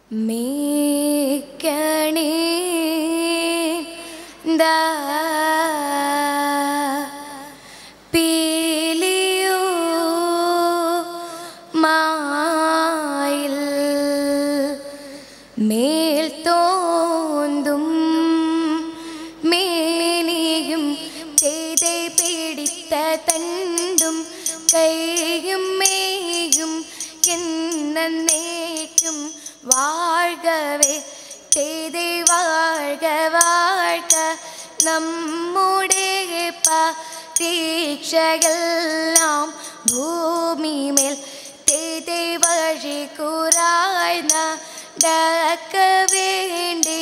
മേക്കണേ പീലിയോ മായിൽ മേൽ തോന്തും മേനിയും ചെയ്തേ പിടിത്ത തണ്ടും കൈയും മേയും എന്നേക്കും വാഴ്കവേ ചെയ്തേ വാഴ്ക വാഴ്ക നമ്മുടെ പ്രതീക്ഷയെല്ലാം ഭൂമിമേൽ ചെയ്തേ വഴി കൂറായി നടക്ക വേണ്ടി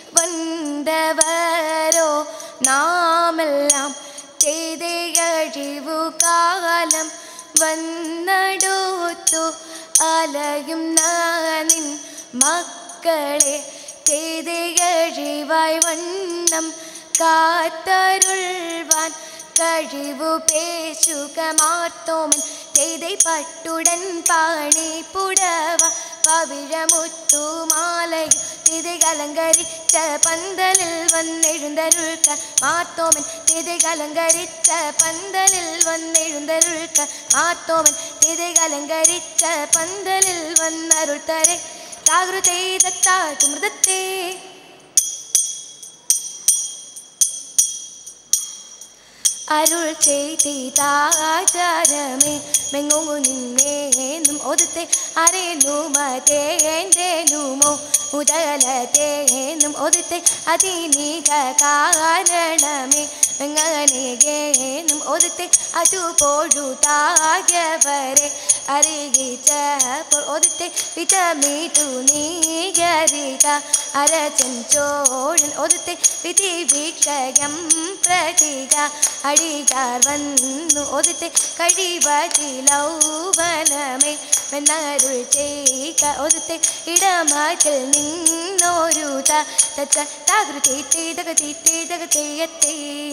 വന്നവരോ നാമെല്ലാം ചെയ്തേ കഴിവു കാലം വന്നടുത്തു അലയും നിൻ മക്കളെ ചെയ്തേ കഴിവായി വണ്ണം കാത്തരുൾവാൻ കഴിവു പേശുക മാർത്തോമൻ ചെയ്തേ പട്ടുടൻ പാണി പുടവ പവിഴമുത്തുമാലയും ചെയ്തേ അലങ്കരിച്ച പന്തലിൽ വന്നെഴുന്തരുൾക്ക മാർത്തോമൻ ചെയ്തേ അലങ്കരിച്ച പന്തലിൽ വന്നെഴുന്തരുൾക്ക മാർത്തോമൻ ചെയ്തേ അലങ്കരിച്ച പന്തലിൽ വന്നരുൾത്തരെ ജാഗൃതേ ദത്താതു മൃതത്തെ അരുൾ ചെയ്താചാരമേ മെങ്ങുങ്ങു നിന്നേന്നും ഒതുത്തെ അരേനുമതേന്തേനുമോ മുതലതേന്നും ഒതുത്തെ അതിനീക കാരണമേ മെങ്ങനേകേന്നും ഒതുത്തെ അതുപോഴുതാകവരെ അറിയിച്ചപ്പോൾ ഒതുത്തെ വിതമീതു നീകരിക അരചഞ്ചോഴൻ ഒതുത്തെ വിധി വീക്ഷകം പ്രതീക അടികാർ വന്നു ഒതുത്തെ കഴിവതിലൗവനമേ വെന്നരുൾ ചെയ്ക ഒതുത്തെ ഇടമാറ്റിൽ നിന്നോരു തകൃതി ചെയ്തകതി ചെയ്തകതേയത്തേ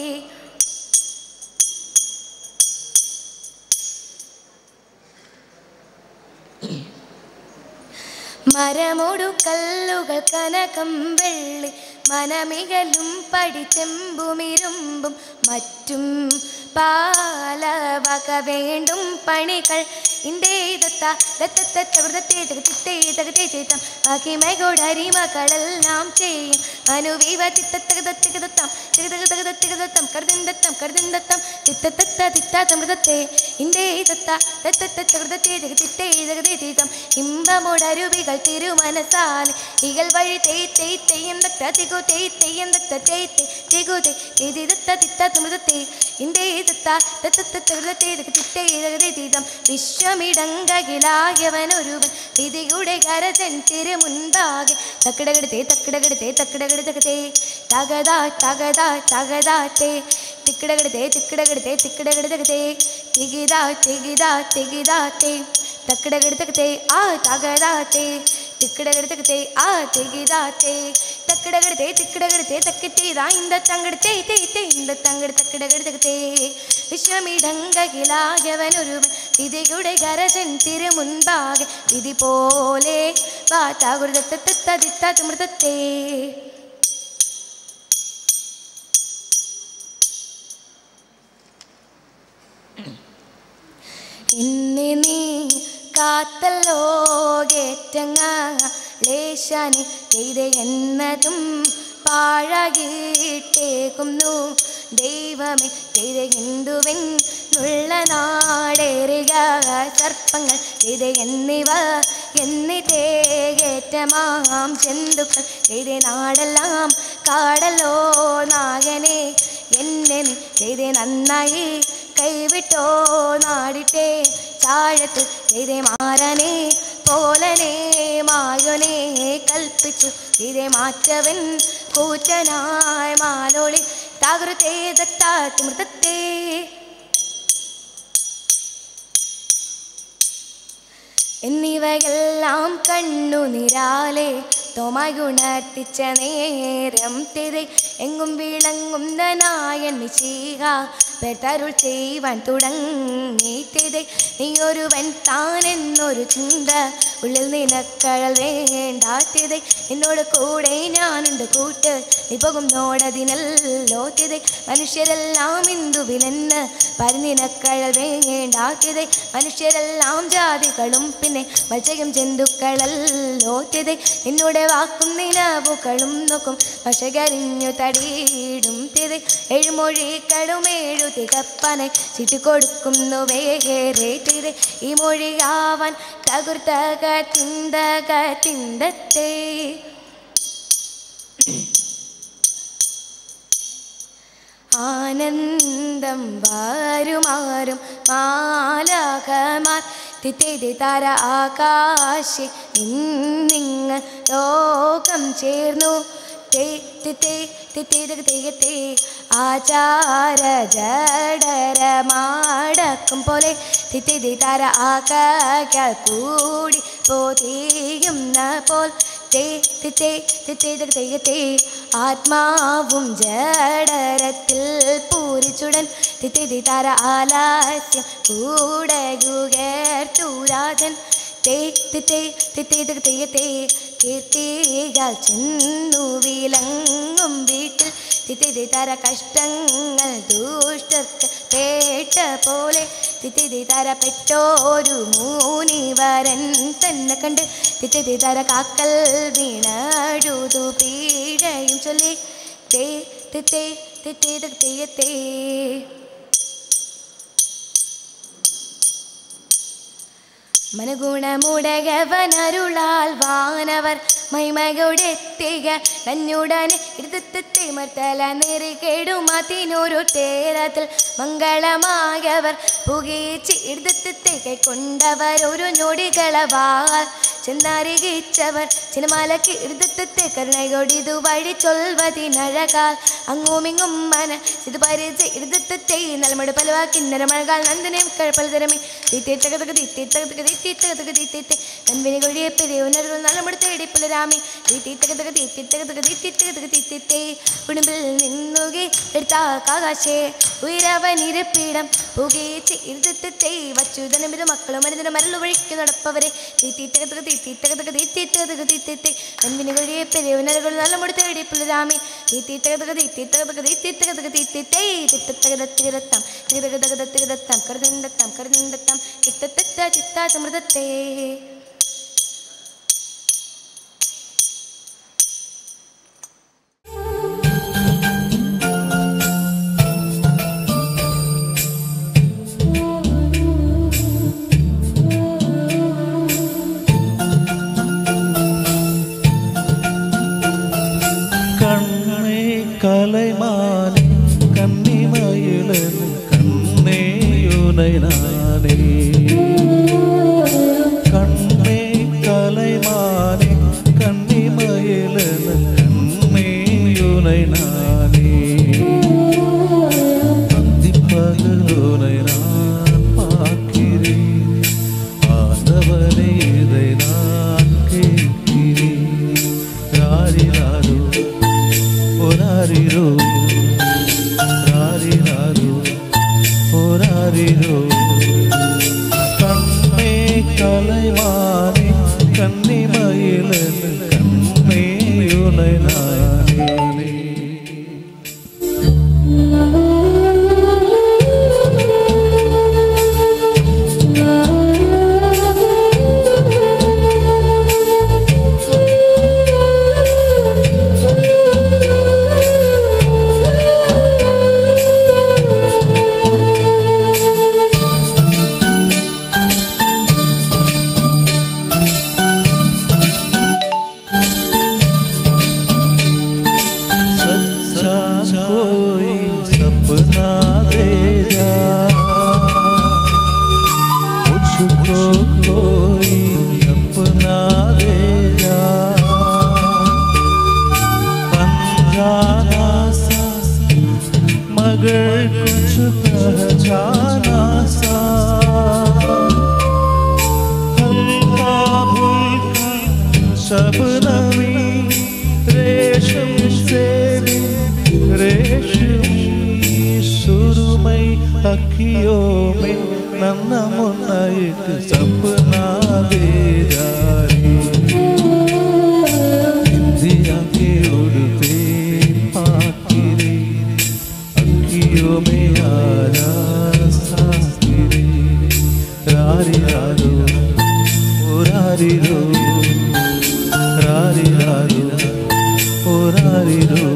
മരമോടു കല്ലുകൾ കനകം വെള്ളി മനമികലും പടിച്ചെമ്പുമിരുമ്പും മറ്റും പാലവക വേണ്ടും പണികൾ മഹിമകൊടരിമകളെല്ലാം ചെയ്യും അനുവിവ തിത്തത്തകതത്തികതത്തം തികതകതത്തികതത്തം കരുതന്തത്തം കരുതന്തത്തം തിത്തത്തത്തമൃതത്തെ ഇന്ത്യതത്തം ഇമ്പമോടരുവികൾ തിരുമനസാൽ ഇകൾ വഴി തെയ്യം തിഗു തെയ്യം തിഗു തിത്തമൃതത്തെ ഇന്ത്യതത്തം വിശ്വമിടങ്കകിലായവനൊരുവൻ വിധിയുടെ കരജൻ തിരുമുൻപാകെ തക്കിടകിടത്തെ തക്കിടകിടത്തെ തക്കിടകിടതകത്തെ തകതാ തകതാ തകതാത്തെ തിക്കിടകിടത്തെ തിക്കിടകിടത്തെ തിക്കിടകിടതകത്തെ തികിതാ തികിതാ തികിതാത്തെ തക്കിടകിടതകത്തെ ആ തകതാത്തെ തിക്കിടകിടതകത്തെ ആ തികിതാത്തെ തക്കിടകിടത്തെ തിക്കിടകിടത്തെ തക്കിത്തേതാ ഇന്ത തങ്കിടത്തെ ഇന്ത തങ്കിട തക്കിടകിടതകത്തെ വിശ്വമിടങ്കകിലായവനൊരുവൻ വിധിയുടെ കരജൻ തിരുമുൻപാകെ വിധി പോലെ വാതാകുരുതത്തമൃതത്തെ ഇന്നെ നീ കാത്തല്ലോ കേറ്റങ്ങ ലേശാനി ചെയ്ത എന്നതും പാഴകിട്ടേക്കുന്നു ദൈവമേ ചെയ്ത ഹിന്ദുവൻ ഉള്ള നാടേറിക സർപ്പങ്ങൾ ചെയ്ത എന്നിവ എന്നിതേറ്റമാം ജന്തുക്കൾ ചെയ്ത നാടെല്ലാം കാടല്ലോ നാഗനെ എന്നെ നീ ചെയ്ത നന്നായി കൈവിട്ടോ നാടിട്ടേ ചാഴത്ത് ചെയ്തേ മാറനെ പോലനെ മായോനെ കൽപ്പിച്ചു ചെയ്തേ മാറ്റവൻ കൂറ്റനായ മാലോളി തകൃതേ ദത്താമൃതത്തെ എന്നിവയെല്ലാം കണ്ണുനിരാലെ തോമയുണർത്തിച്ച നേരം തിരെ എങ്ങും വിളങ്ങുന്ന നായൻ നിശീക പെട്ടരുൾ ചെയ്യുവാൻ തുടങ്ങിയിട്ടേ നീയൊരുവൻ താനെന്നൊരു ചിന്ത ഉള്ളിൽ നിനക്കഴൽ വേണ്ടാത്തിയതേ എന്നോട് കൂടെ ഞാനുണ്ട് കൂട്ട് നീ പോകും നോടതിനല്ലോത്തിയതേ മനുഷ്യരെല്ലാം ഹിന്ദുവിലെന്ന് പരിനിനക്കഴൽ വേണ്ടാത്തിയതേ മനുഷ്യരെല്ലാം ജാതികളും പിന്നെ മത്സ്യം ജന്തുക്കളല്ലോത്തിയതേ എന്നോട് വാക്കും നിലവുകളും നോക്കും പക്ഷകരിഞ്ഞു തടിയിടും തിരെ എഴുമൊഴികളും ഏഴു തികപ്പനെ ചീട്ടിക്കൊടുക്കുന്നു വേഗേറെ തിരെ ഈ മൊഴിയാവാൻ തകുർത്തക ചിന്തക ചിന്തത്തെ ആനന്ദം വാരുമാറും മാലാഖമാർ തിത്തി താര ആകാശി നിന്നിങ്ങ് ലോകം ചേർന്നു ആചാര ജഡരമാടക്കും പോലെ തിത്തി താര ആകാശ കൂടി പോതിയുന്ന പോൽ ആത്മാവും ജഡരത്തിൽ പൂരിച്ചുടൻ തിത്തി താര ആലാസ്യം കൂടകുകേർത്തൂരാജൻ കീർത്തികൾ ചെന്നു വിലങ്ങും വീട്ടിൽ തിത്തി തര കഷ്ടങ്ങൾ ദുഷ്ടർക്ക് പേട്ട പോലെ തിത്തി തര പെട്ടോരു മൂനിവരൻ തന്നെ കണ്ട് തിത്തി തര കാക്കൽ വീണഴുതു പീഴയും ചൊല്ലി തേ മനഗുണമുടകവനരുളാൽ വാനവർ മൈമകൊടെത്തിക നന്നുടനെ എടുത്തെത്തി മർത്തല നെറികേടുമാത്തിനൊരു തേരത്തിൽ മംഗളമായവർ പുകയിച്ച് എടുത്തെത്തി കൈക്കൊണ്ടവർ ഒരു ഞൊടികളവാൽ ചെന്നറിയിച്ചവർ ചിനമാലക്ക് എടുത്തെത്തി കരുണകൊടിതു വഴി ചൊൽവതിനഴകാൽ അങ്ങുമിങ്ങും മന ഇത് പരിച്ച് എടുത്തെത്തി നലമട് പലവാ കിന്നരമഴകാൽ നന്ദനം പലതരമേ നൻവിനെ കൊഴിയെ പെരിയുണർന്നു നലമട് തേടി പുലരാമി കുടുംബിൽ നിന്നുകി എടുത്താകാശേ ഉയരവനിരപ്പീടം പുകയിച്ച് ഇരുത്തത്തെ വച്ചുതനമിത മക്കളും മനിതന മരലു വഴിക്ക് നടപ്പവരെ നൻവിനെ കൊഴിയെ പെരിയുണർന്നു നലമട് തേടി പുലരാമി കരുതന്തത്തം ചിത്താമൃതത്തെ கலைமானே கன்னிமயிலன் கண்ணேயுனைனானே கண்ணே கலைமானே கன்னிமயிலன் கண்ணேயுனைனானே அந்திப்பகலுனை நான் பார்க்கிறேன் ஆண்டவனே இதை நான் கேட்கிறேன் யாரினாரோ Orariro, orariro, orariro. Kanne kalaimane, kanni mayilan, kanne yunainane. मगर कुछ पहचाना सा हल्का भूलका शबनमी रेशम से रेशमी सुरमई अखियों में नन्हा मुन्ना एक सपना दे जाए രാരിരാരോ ഓരാരിരോ രാരിരാരോ ഓരാരിരോ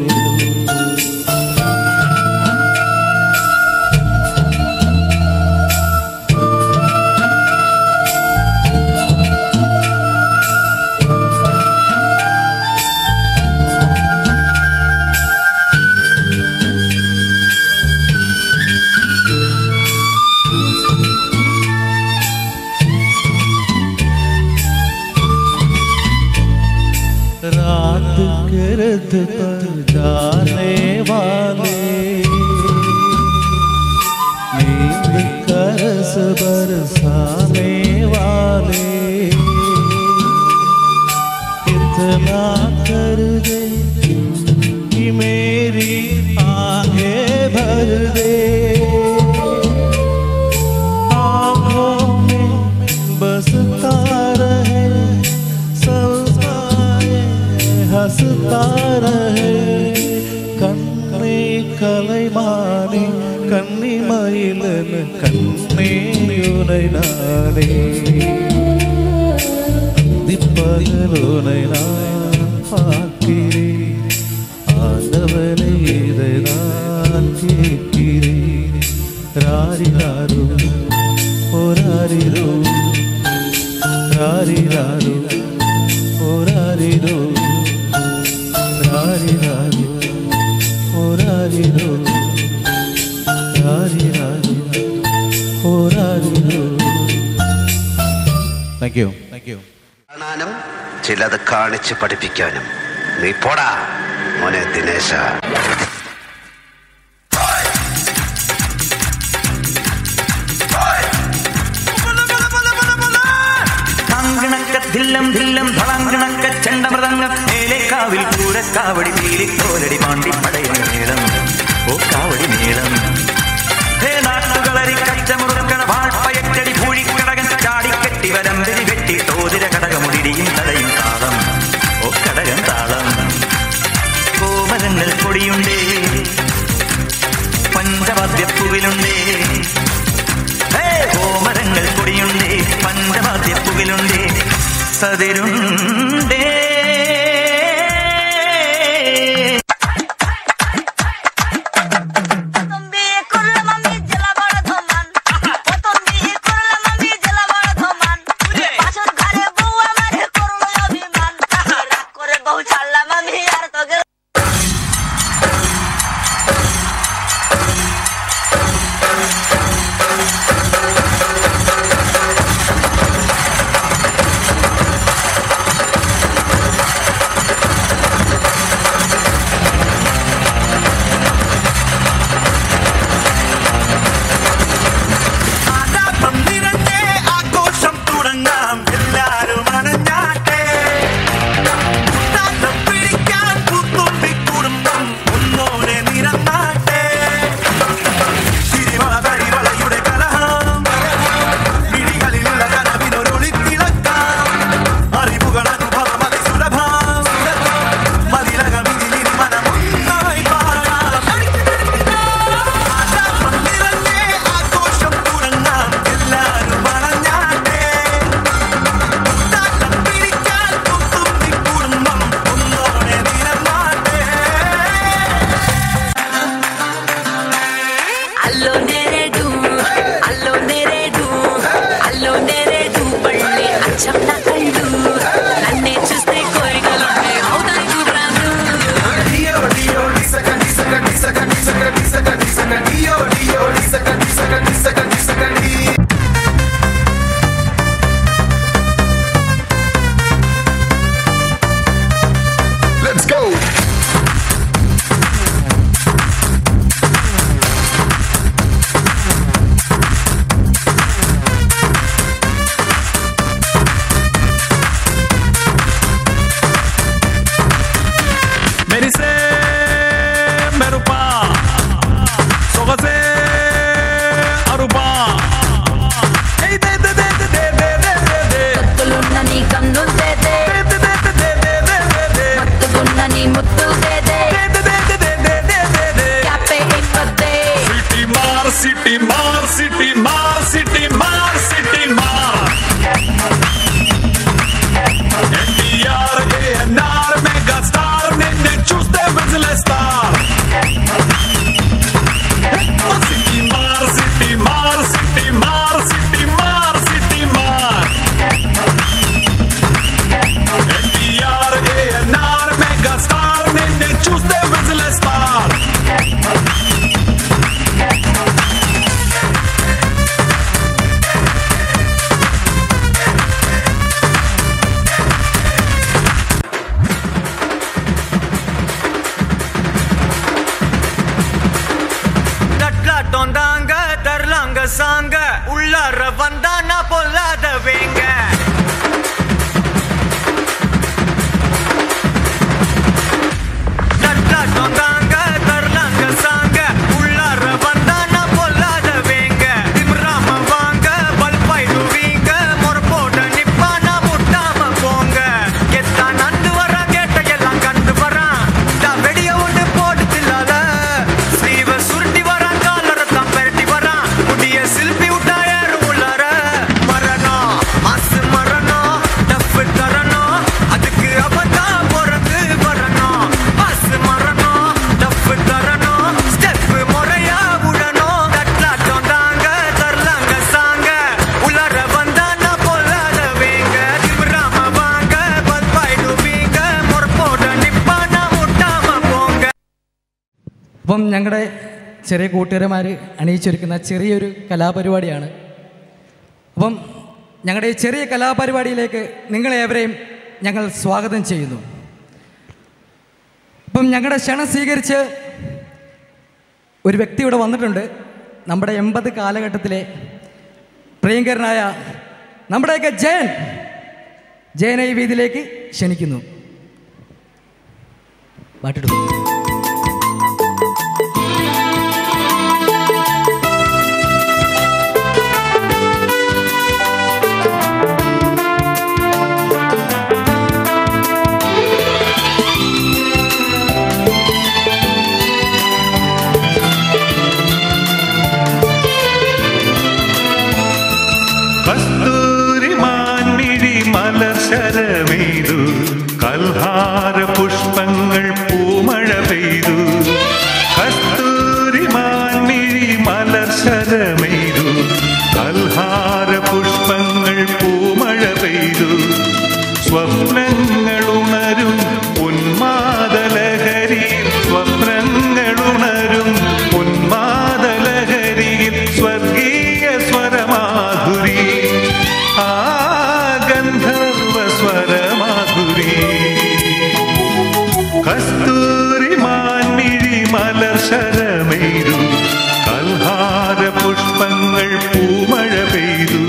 रात के रथ पर जाने वाले नींद का रस बरसाने वाले इतना कर दे कि मेरी आंखें भर दे आँखों में बसता रहे हंसता रहे कन्ने कलैमानी कन्नी मयिलन कन्ने युनैनाने दिप्पगलोनै नान पार्क्किरेन आंडवने इदै नान केट्किरेन रारिरारो ओरारिरो रारिरारो ओरारिरो रारिरारो ओरारिरो रारिरारो ओरारिरो Thank you. കാണാനും ചിലത് കാണിച്ച് പഠിപ്പിക്കാനും നീ പോടാ മോനെ ദിനേശ. ധില്ലം ധില്ലം ധളാങ്കണക്ക ചെണ്ടമൃതങ്ങ മേലേക്കാവിൽ പൂരക്കാവടി പീലിക്കോലടി പാണ്ടി പടയണ മേളം ഓ കാവടി മേളം ഹേ നാട്ടുകളരി കച്ചമുറുക്കണ വാഴ്പയറ്റടി പൂഴിക്കടകൻ ചാടിക്കെട്ടി വരമ്പരി വെട്ടി തോതിര കടകമുടിയും തടയും താളം ഓ കടകൻ താളം കോമരങ്ങൾ പൊടിയുണ്ടേ പഞ്ചവാദ്യപ്പൂവിലുണ്ടേ കോമരങ്ങൾ പൊടിയുണ്ടേ പഞ്ചവാദ്യപ്പൂവിലുണ്ടേ സതിരുണ്ടേ അപ്പം ഞങ്ങളുടെ ചെറിയ കൂട്ടുകാരന്മാർ അണിയിച്ചൊരുക്കുന്ന ചെറിയൊരു കലാപരിപാടിയാണ്. അപ്പം ഞങ്ങളുടെ ഈ ചെറിയ കലാപരിപാടിയിലേക്ക് നിങ്ങളേവരെയും ഞങ്ങൾ സ്വാഗതം ചെയ്യുന്നു. അപ്പം ഞങ്ങളുടെ ക്ഷണം സ്വീകരിച്ച് ഒരു വ്യക്തി ഇവിടെ വന്നിട്ടുണ്ട്. നമ്മുടെ 80 കാലഘട്ടത്തിലെ പ്രിയങ്കരനായ നമ്മുടെയൊക്കെ ജയനെ ഈ വേദിയിലേക്ക് ക്ഷണിക്കുന്നു. പാട്ടിട്ടു. ശരമെയ്തു കൽഹാര പുഷ്പങ്ങൾ പൂമഴ പെയ്തു. കസ്തൂരി മാൻമിഴി മലർ ശരമെയ്തു കൽഹാര പുഷ്പങ്ങൾ പൂമഴ പെയ്തു. സ്വപ്നങ്ങളുണരും ഉന്മാദലഹരിയിൽ സ്വപ്നങ്ങളുണരും ഉന്മാദലഹരിയിൽ സ്വർഗീയ സ്വരമാധുരി സ്വരമാധുരി. കസ്തൂരി മാൻമിഴി മലർ ശരമെയ്തു കൽഹാര പുഷ്പങ്ങൾ പൂമഴ പെയ്തു.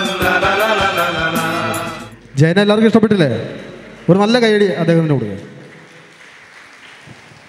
ജയനെ എല്ലാവർക്കും ഇഷ്ടപ്പെട്ടില്ലേ? ഒരു നല്ല കൈയടി അദ്ദേഹത്തിന് കൊടുക്കുക.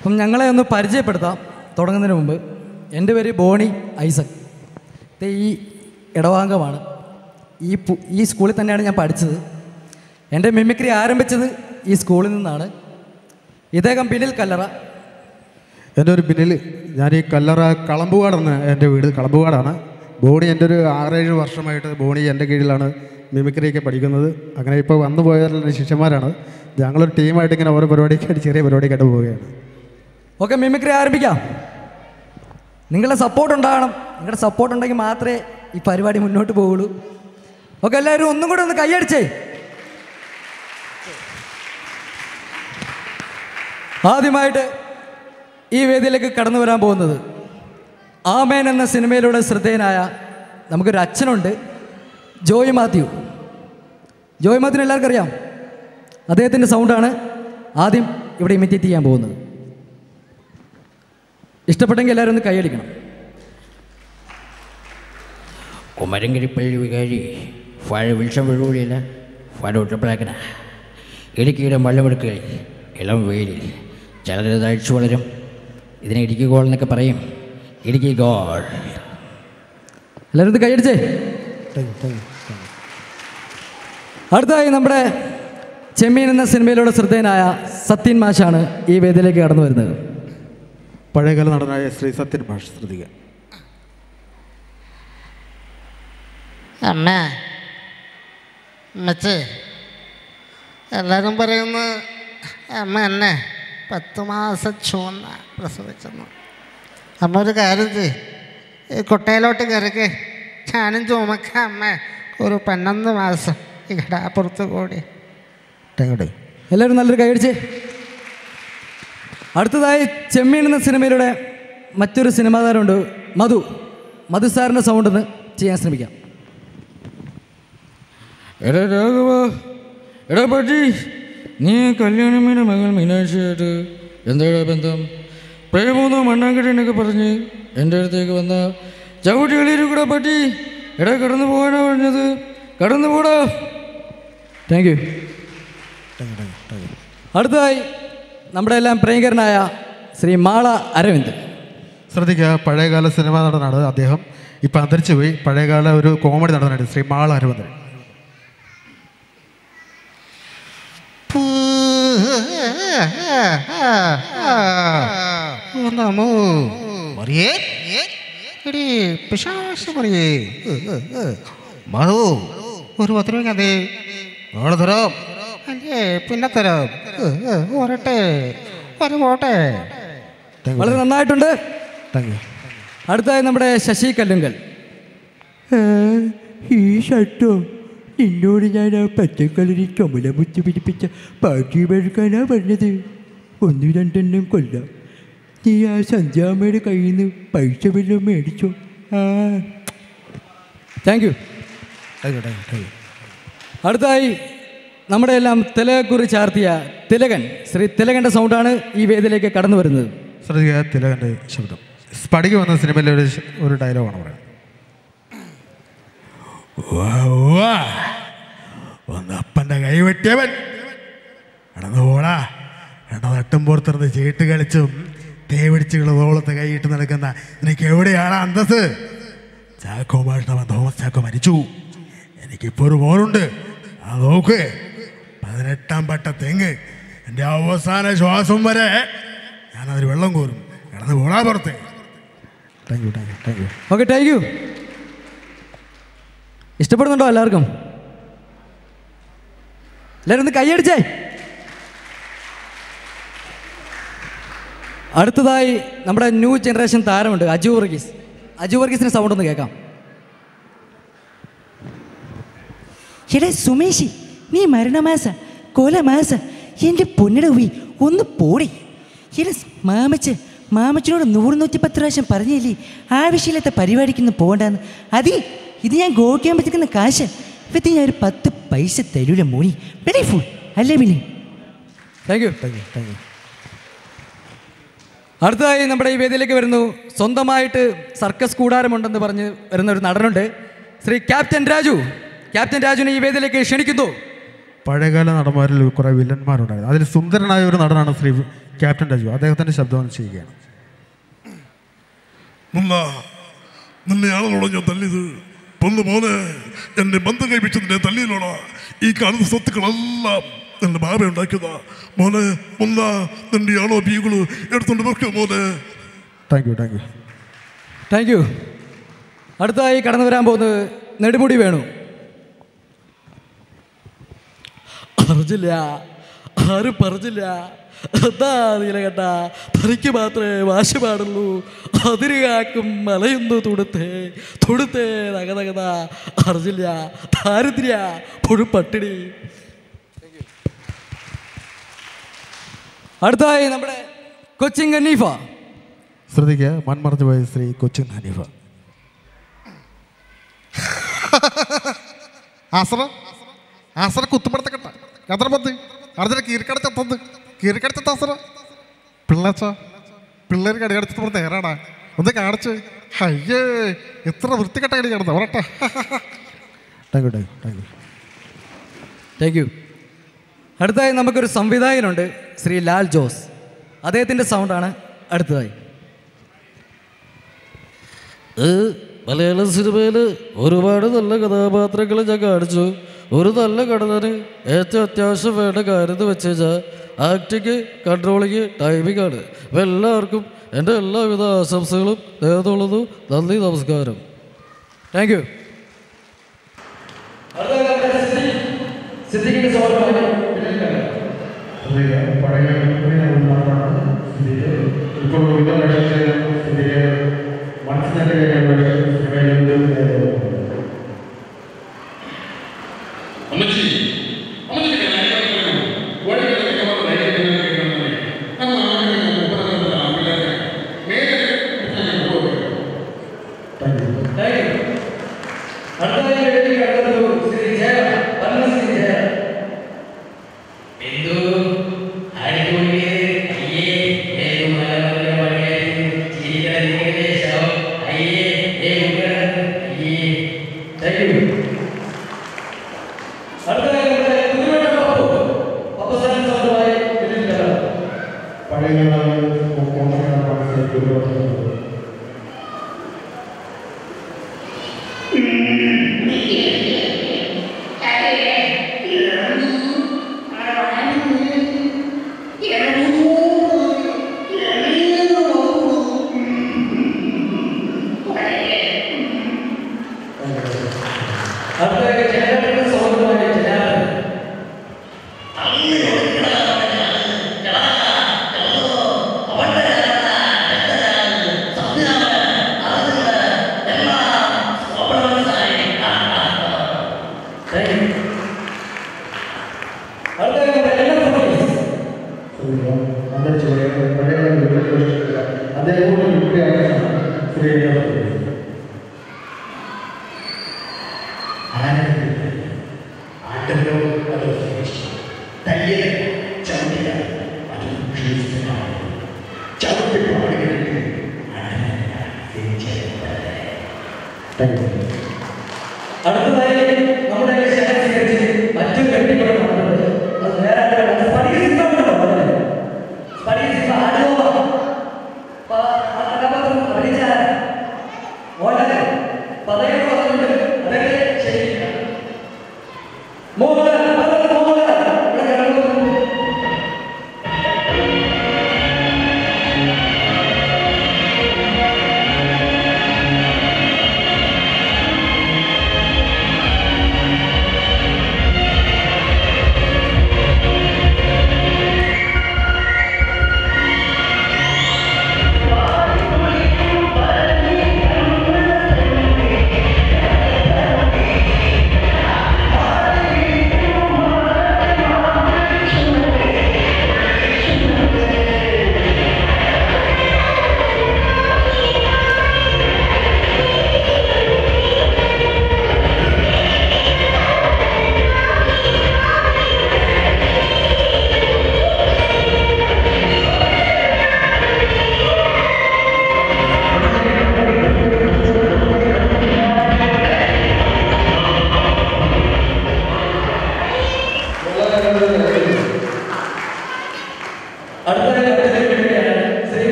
അപ്പം ഞങ്ങളെ ഒന്ന് പരിചയപ്പെടുത്താം തുടങ്ങുന്നതിന് മുമ്പ്. എൻ്റെ പേര് ബോണി ഐസക്. ഈ ഇടവാംഗമാണ്. ഈ സ്കൂളിൽ തന്നെയാണ് ഞാൻ പഠിച്ചത്. എൻ്റെ മിമിക്രി ആരംഭിച്ചത് ഈ സ്കൂളിൽ നിന്നാണ്. ഇദ്ദേഹം പിന്നിൽ കല്ലറ. എൻ്റെ ഒരു പിന്നിൽ ഞാൻ ഈ കല്ലറ കളമ്പുകാടാണ് എൻ്റെ വീട്. കളമ്പുകാടാണ്. ബോണി എൻ്റെ ഒരു 6-7 വർഷമായിട്ട് ബോണി എൻ്റെ കീഴിലാണ് മിമിക്രിയൊക്കെ പഠിക്കുന്നത്. അങ്ങനെ ഇപ്പോൾ വന്നു പോയവരുടെ ശിഷ്യന്മാരാണ്. ഞങ്ങളൊരു ടീമായിട്ട് ഇങ്ങനെ ഓരോ പരിപാടിക്കായിട്ട് ചെറിയ പരിപാടിക്കായിട്ട് പോവുകയാണ്. ഓക്കെ, മിമിക്രി ആരംഭിക്കാം. നിങ്ങളുടെ സപ്പോർട്ട് ഉണ്ടാകണം. നിങ്ങളുടെ സപ്പോർട്ട് ഉണ്ടെങ്കിൽ മാത്രമേ ഈ പരിപാടി മുന്നോട്ട് പോവുള്ളൂ. ഓക്കെ, എല്ലാവരും ഒന്നും കൂടെ ഒന്ന് കൈയടിച്ചേ. ആദ്യമായിട്ട് ഈ വേദിയിലേക്ക് കടന്നു വരാൻ പോകുന്നത് ആമേൻ എന്ന സിനിമയിലൂടെ ശ്രദ്ധേയനായ നമുക്കൊരു അച്ഛനുണ്ട്, ജോയ് മാത്യു. ജോയ് മാത്യുവിനെ എല്ലാവർക്കും അറിയാം. അദ്ദേഹത്തിൻ്റെ സൗണ്ടാണ് ആദ്യം ഇവിടെ ഇമിറ്റേറ്റ് ചെയ്യാൻ പോകുന്നത്. ഇഷ്ടപ്പെട്ടെങ്കിൽ എല്ലാവരും ഒന്ന് കൈയടിക്കണം. കുമരങ്കിരിപ്പള്ളി വികാരി വാഴ വിളിച്ചം വീഴുകൂടിയില്ല, വാഴ ഒറ്റപ്പിളാക്കണ ഇടുക്കിയുടെ മഴമെടുക്കൽ ഇളം വെയിലിൽ ചിലർ തഴിച്ചു വളരും. ഇതിനെ ഇടുക്കി ഗോൾ എന്നൊക്കെ പറയും. ഇടുക്കി ഗോൾ. എല്ലാവരും ഇത് കൈയടിച്ചേ. അടുത്തതായി നമ്മുടെ ചെമ്മീൻ എന്ന സിനിമയിലൂടെ ശ്രദ്ധേയനായ സത്യൻ മാഷാണ് ഈ വേദിയിലേക്ക് കടന്നു വരുന്നത്. പഴയകാല നടനായ ശ്രീ സത്യൻ മാഷ്. ശ്രദ്ധിക്കുക. അമ്മേ, അമ്മച്ചേ, എല്ലാവരും പറയുന്നു അമ്മ എന്നെ 10 മാസം ചുവന്ന പ്രസവിച്ചെന്ന്. അമ്മ ഒരു കാര്യം ചെയ്യ്, ഈ കുട്ടയിലോട്ട് കയറിക്ക്, ഞാനും ചുമക്കാം അമ്മ ഒരു 11 മാസം ഈ കടാപ്പുറത്ത് കൂടി. എല്ലാവരും നല്ലൊരു കൈയടിച്ചേ. അടുത്തതായി ചെമ്മീൻ എന്ന സിനിമയിലൂടെ മറ്റൊരു സിനിമാ താരമുണ്ട്, മധു സാറിൻ്റെ സൗണ്ട് ഒന്ന് ചെയ്യാൻ ശ്രമിക്കാം. എടാ രാഘവ, എടാ പട്ടി, നീ കല്യാണമ്മയുടെ മകൾ മീനാക്ഷിയായിട്ട് എന്താടാ ബന്ധം? പ്രേമോന്നോ മണ്ണാങ്കട്ടനൊക്കെ പറഞ്ഞ് എൻ്റെ അടുത്തേക്ക് വന്ന ചവിട്ടി കളിയിൽ കൂടെ പട്ടി. എടാ കടന്നു പോകാനാ പറഞ്ഞത്, കടന്നു പോടാ. Thank you. അടുത്തതായി നമ്മുടെ എല്ലാം പ്രിയങ്കരനായ ശ്രീ മാള അരവിന്ദ്. ശ്രദ്ധിക്കുക. പഴയകാല സിനിമാ നടനാണ് അദ്ദേഹം. ഇപ്പം അന്തരിച്ചു പോയി. പഴയകാല ഒരു കോമഡി നടനാണ് ശ്രീ മാള അരവിന്ദ്. മധു, ഒരു 10 രൂപ അതെ. നാളെ തരാം. അല്ലേ പിന്നെ തരാം. പോരട്ടെ, പോട്ടെ. വളരെ നന്നായിട്ടുണ്ട്. അടുത്തതായി നമ്മുടെ ശശി കല്ലുങ്കൽ. ഈ ഷർട്ടോ നിന്നോട് ഞാൻ ആ പച്ചക്കളരി ചുമലമുത്ത് പിടിപ്പിച്ച പാട്ടി മെഴുക്കാനാ പറഞ്ഞത്. 1-2 കൊല്ലാം. നീ ആ സന്ധ്യാമ്മയുടെ കയ്യിൽ നിന്ന് പൈസ വല്ലതും മേടിച്ചോ? Thank you. അടുത്തതായി നമ്മുടെ എല്ലാം തിലകക്കുറി ചാർത്തിയ തിലകൻ, ശ്രീ തിലകൻ്റെ സൗണ്ടാണ് ഈ വേദിയിലേക്ക് കടന്നു വരുന്നത്. ശ്രദ്ധിക്കുക. തിലകൻ്റെ ശബ്ദം. സ്പടിക വന്ന സിനിമയിലെ ഒരു ഡയലോഗാണ് പറയുന്നത്. ഒന്ന് അപ്പൻ്റെ കൈ വെട്ടിയവൻ കടന്നു പോടാ. തട്ടും പുറത്തിരുന്ന് ചീട്ട് കളിച്ചും തേവിടിച്ചുള്ള തോളത്ത് കൈയിട്ട് നടക്കുന്ന എനിക്ക് എവിടെയാണ് അന്തസ്? ചാക്കോ മാഷ്ടവൻ തോമസ് ചാക്കോ മരിച്ചു. എനിക്കിപ്പോൾ ഒരു മോനുണ്ട്. ആ നോക്ക്, 18ാം പട്ട തെങ്ങ്. എൻ്റെ അവസാന ശ്വാസം വരെ ഞാനതിൽ വെള്ളം കോരും. കടന്നു പോടാ പുറത്ത്. Okay, thank you. ഇഷ്ടപ്പെടുന്നുണ്ടോ എല്ലാവർക്കും? എല്ലാവരും ഒന്ന് കൈയടിച്ചേ. അടുത്തതായി നമ്മുടെ ന്യൂ ജനറേഷൻ താരമുണ്ട്, അജു വർഗീസ്. അജു വർഗീസിൻ്റെ സൗണ്ട് ഒന്ന് കേൾക്കാം. എടാ സുമേഷ്, നീ മരണമാസ കൊലമാസ എൻ്റെ പൊന്നിട ഉവി ഒന്ന് പോടി. എടാ മാമച്ചനോട് 100-110 പ്രാവശ്യം പറഞ്ഞില്ലേ ആവശ്യമില്ലാത്ത പരിപാടിക്കൊന്നും പോകണ്ടെന്ന്. ഇത് ഞാൻ ഗോക്കാൻ പറ്റിക്കുന്ന കാശ്. ഇപ്പത്തി ഞാൻ ഒരു 10 പൈസ തരൂല മോണി. വെരി ഫുൾ അല്ലേ പിന്നെ? Thank you. അടുത്തതായി നമ്മുടെ ഈ വേദിയിലേക്ക് വരുന്നു, സ്വന്തമായിട്ട് സർക്കസ് കൂടാരമുണ്ടെന്ന് പറഞ്ഞ് വരുന്ന ഒരു നടനുണ്ട്, ശ്രീ ക്യാപ്റ്റൻ രാജു. ക്യാപ്റ്റൻ രാജുവിനെ ഈ വേദിയിലേക്ക് ക്ഷണിക്കുന്നു. പഴയകാല നടന്മാരിൽ കുറേ വില്ലന്മാരുണ്ടായിരുന്നു. അതിൽ സുന്ദരനായ ഒരു നടനാണ് ശ്രീ ക്യാപ്റ്റൻ രാജു. അദ്ദേഹത്തിൻ്റെ ശബ്ദം ചെയ്യുകയാണ്. നിന്നെയാണല്ലോടാ ഞാൻ തല്ലിയത്. പൊന്നു മോനെ, എന്നെ ബന്ധം കഴിപ്പിച്ച് നിന്നെ തല്ലിയില്ലോടാ. ഈ കാണുന്ന സ്വത്തുക്കളെല്ലാം എൻ്റെ ബാബ ഉണ്ടാക്കിയതാ മോനെ. നിന്റെയാണോ ബീഗിള് എടുത്തോണ്ട് വെക്കോ മോനെ. Thank you. അടുത്തതായി കടന്നു വരാൻ പോകുന്നത് നെടുമുടി വേണു. അറിഞ്ഞില്ല, ആരും പറഞ്ഞില്ല. എന്താ നീലകണ്ഠ, തനിക്ക് മാത്രമേ വാശി പാടുള്ളൂ. അതിര് കാക്കും മലയുന്നു തുടുത്തേ നഗനഗത. അറിഞ്ഞില്ല, ദാരിദ്ര്യ പുഴുപ്പട്ടിണി. അടുത്തതായി നമ്മുടെ കൊച്ചിൻ ഹനീഫ. ശ്രദ്ധിക്കുക, മൺമറഞ്ഞു പോയ ശ്രീ കൊച്ചിൻ ഹനീഫ. ആസറ കുത്തുമ്പടത്തക്കട്ട കത്രപത്ത് അർജന കീറിക്കടച്ചത്ത ആസറ പിള്ളച്ച പിള്ളേർ കടികടച്ചത് നേരാടാ. ഒന്ന് കാണിച്ച്. അയ്യേ, എത്ര വൃത്തികെട്ട കടി കിടന്ന പറട്ടെ. Thank you. അടുത്തതായി നമുക്കൊരു സംവിധായകനുണ്ട്, ശ്രീ ലാൽ ജോസ്. അദ്ദേഹത്തിൻ്റെ സൗണ്ടാണ് അടുത്തതായി. മലയാള സിനിമയിൽ ഒരുപാട് നല്ല കഥാപാത്രങ്ങൾ ഞാൻ കാണിച്ചു. ഒരു നല്ല കടന്നന് ഏറ്റവും അത്യാവശ്യം വേണ്ട കാര്യം എന്ന് വെച്ച് കഴിഞ്ഞാൽ ആക്ടിങ്, കൺട്രോളിങ്, ടൈമിംഗ് ആണ്. അപ്പോൾ എല്ലാവർക്കും എൻ്റെ എല്ലാവിധ ആശംസകളും നേർന്നുള്ളതു. നന്ദി, നമസ്കാരം. Thank you.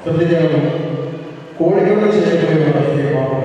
പ്രതിജ്ഞകളും കോഴിക്കോട് ചെയ്യുകയുള്ള തീരുമാനമാണ്.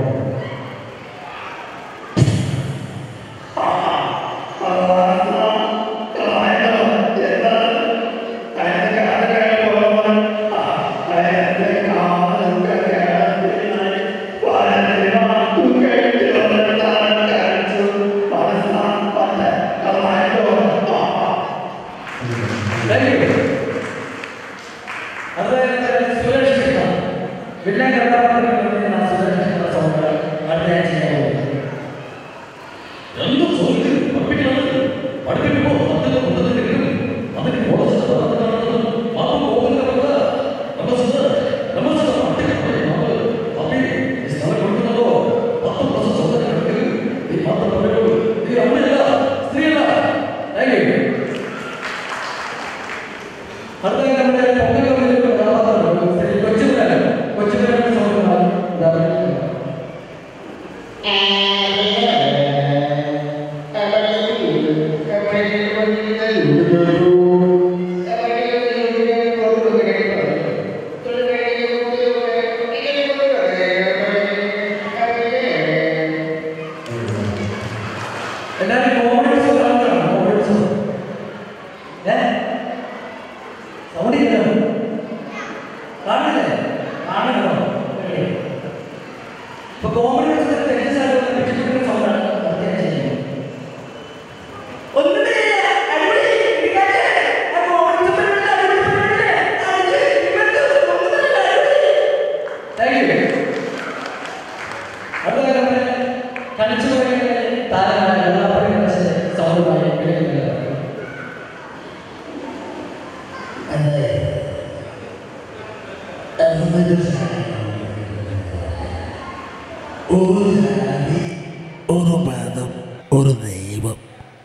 ഒരു മതം, ഒരു ദൈവം,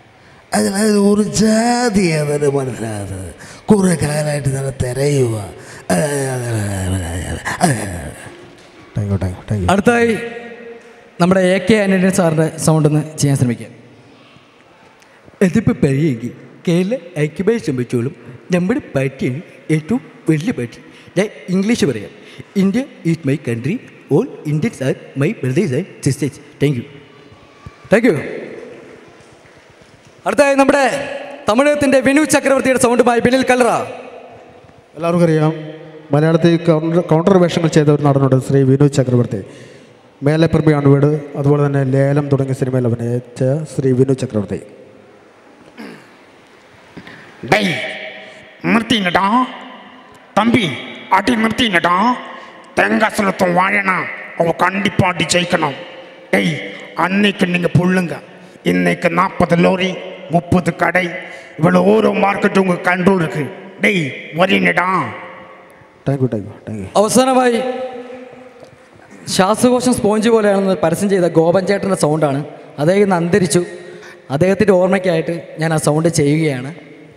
അതായത് ഒരു ജാതി അതിന് മനസ്സിലാകുന്നത് കുറെ കാലമായിട്ട് തന്നെ തിരയുക. അടുത്തായി നമ്മുടെ AK ആന്റണി സാറിൻ്റെ സൗണ്ട് ഒന്ന് ചെയ്യാൻ ശ്രമിക്കാം. ഇതിപ്പോൾ പറയുമെങ്കിൽ കേരള ഐക്യമായി സംബന്ധിച്ചോളും നമ്മുടെ പാർട്ടിയാണ് ഏറ്റവും വലിയ പാർട്ടി. ഞാൻ ഇംഗ്ലീഷ് പറയാം. India is my country, all Indians are my brothers and sisters. Thank you. അടുത്തായി നമ്മുടെ തമിഴകത്തിൻ്റെ വിനു ചക്രവർത്തിയുടെ സൗണ്ടുമായി ബിനിൽ കല്ലറ. എല്ലാവർക്കും അറിയാം, മലയാളത്തിൽ കൗണ്ടർ വേഷങ്ങൾ ചെയ്ത ഒരു നടനുണ്ട്, ശ്രീ വിനു ചക്രവർത്തി. മേലെപ്പറമ്പിയാണ് വീട്. അതുപോലെ തന്നെ ലേലം തുടങ്ങിയ സിനിമയിൽ അഭിനയിച്ച ശ്രീ വിനു ചക്രവർത്തി. നിർത്തിനടാ தம்பி, அடி நிறுத்தினடா. தேங்காய் செலுத்தும் வாழனா அவ கண்டிப்பா அடி ஜெயிக்கணும். டேய், அன்னைக்கு நீங்கள் புள்ளுங்க, இன்னைக்கு 40 லோரி 30 கடை, இவ்வளோ ஓரோ மார்க்கெட் உங்கள் கண்ட்ரோல் இருக்கு. டேய் வரீனடா. അവസാനമായി ശ്വാസകോശം സ്പോഞ്ച് പോലെയാണെന്ന് പരസ്യം ചെയ്ത ഗോപൻ ചേട്ടൻ്റെ സൗണ്ടാണ്. അദ്ദേഹം ഇന്ന് അന്തരിച്ചു. അദ്ദേഹത്തിൻ്റെ ഓർമ്മയ്ക്കായിട്ട് ഞാൻ ആ സൗണ്ട് ചെയ്യുകയാണ്.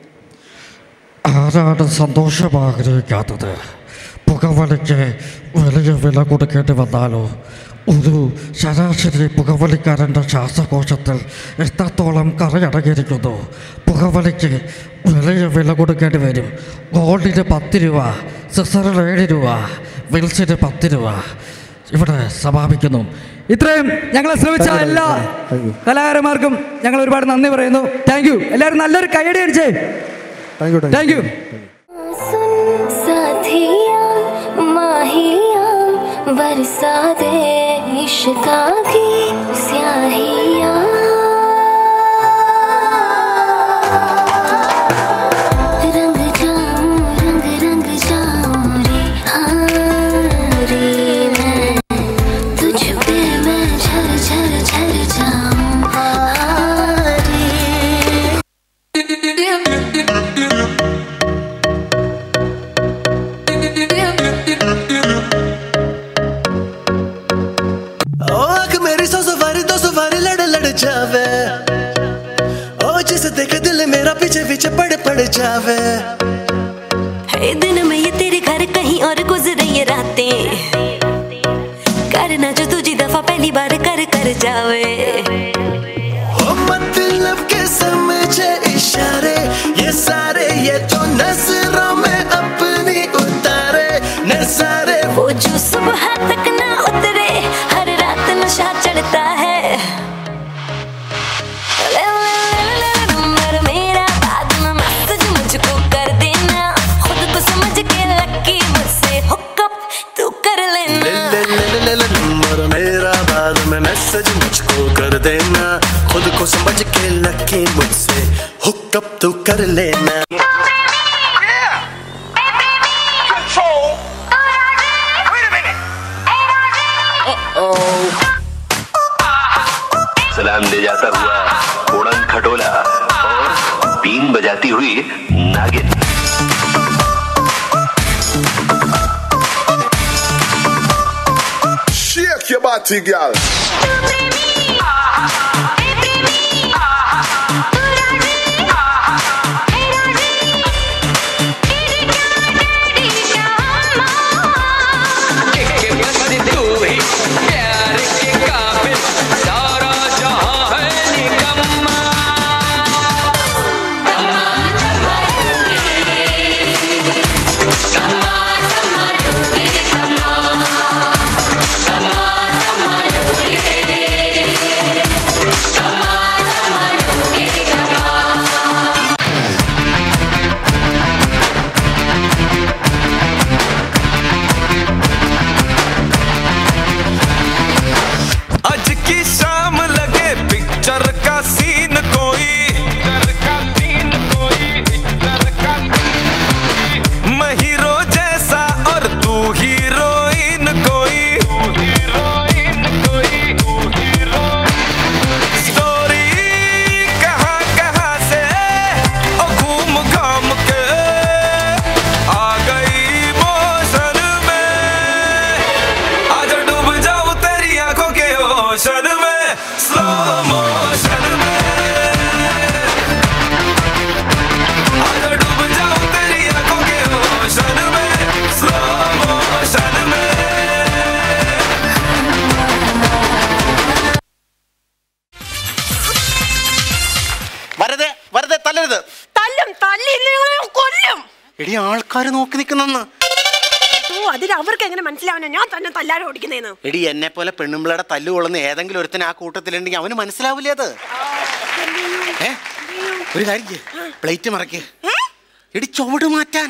ആരാണ് സന്തോഷം ആഗ്രഹിക്കാത്തത്? പുകവലിക്ക് വലിയ വില കൊടുക്കേണ്ടി വന്നാലോ? ഒരു ശരാശരി പുകവലിക്കാരൻ്റെ ശ്വാസകോശത്തിൽ എത്രത്തോളം കറയടങ്ങിയിരിക്കുന്നു. പുകവലിക്ക് വലിയ വില കൊടുക്കേണ്ടി വരും. ഗോൾഡിന് 10 രൂപ, സിസറിന് 7 രൂപ, വിൽസിന് 10 രൂപ. ഇവിടെ സമാപിക്കുന്നു. ഇത്രയും ഞങ്ങളെ ശ്രമിച്ച എല്ലാ കലാകാരന്മാർക്കും ഞങ്ങൾ ഒരുപാട് നന്ദി പറയുന്നു. Thank you. എല്ലാവരും നല്ലൊരു കൈയടി അടിച്ചേ. Thank you. बरसा दे इश्क़ा की स्याहियाँ, रंग जाऊं रंग रंग जाऊं रे, हाँ रे मैं तुझ पे मैं झर झर झर जाऊं, हाँ रे. जावे ओ जिसे देखे दिल मेरा पीछे पीछे पड़ जावे. दिन में ये तेरे घर कहीं और गुजरे ये रातें, करना जो तुझी दफा पहली बार कर जावे. ओ मतलब के समझे इशारे ये सारे, ये जो नजरों में अपनी उतारे नजारे. देना, खुद को समझ के लगे मुझसे हुकअप तू कर लेना। सलाम ले जाता हुआ उड़न खटोला और बीन बजाती हुई नागिन। Shake your body, girl. ആൾക്കാര് നോക്കി നിൽക്കുന്ന അതിന് അവർക്ക് എങ്ങനെ മനസ്സിലാവുന്ന ഞാൻ തന്നെ തല്ലാരും ഓടിക്കുന്നേന്ന്? എടി എന്നെ പോലെ പെണ്ണുമ്പിളയുടെ തല്ലുകൊള്ളുന്ന ഏതെങ്കിലും ഒരുത്തിന് ആ കൂട്ടത്തിലുണ്ടെങ്കിൽ അവന് മനസ്സിലാവില്ലേ അത്? ഒരു കാര്യം പ്ലേറ്റ് മറക്ക് എടി, ചുവട് മാറ്റാൻ.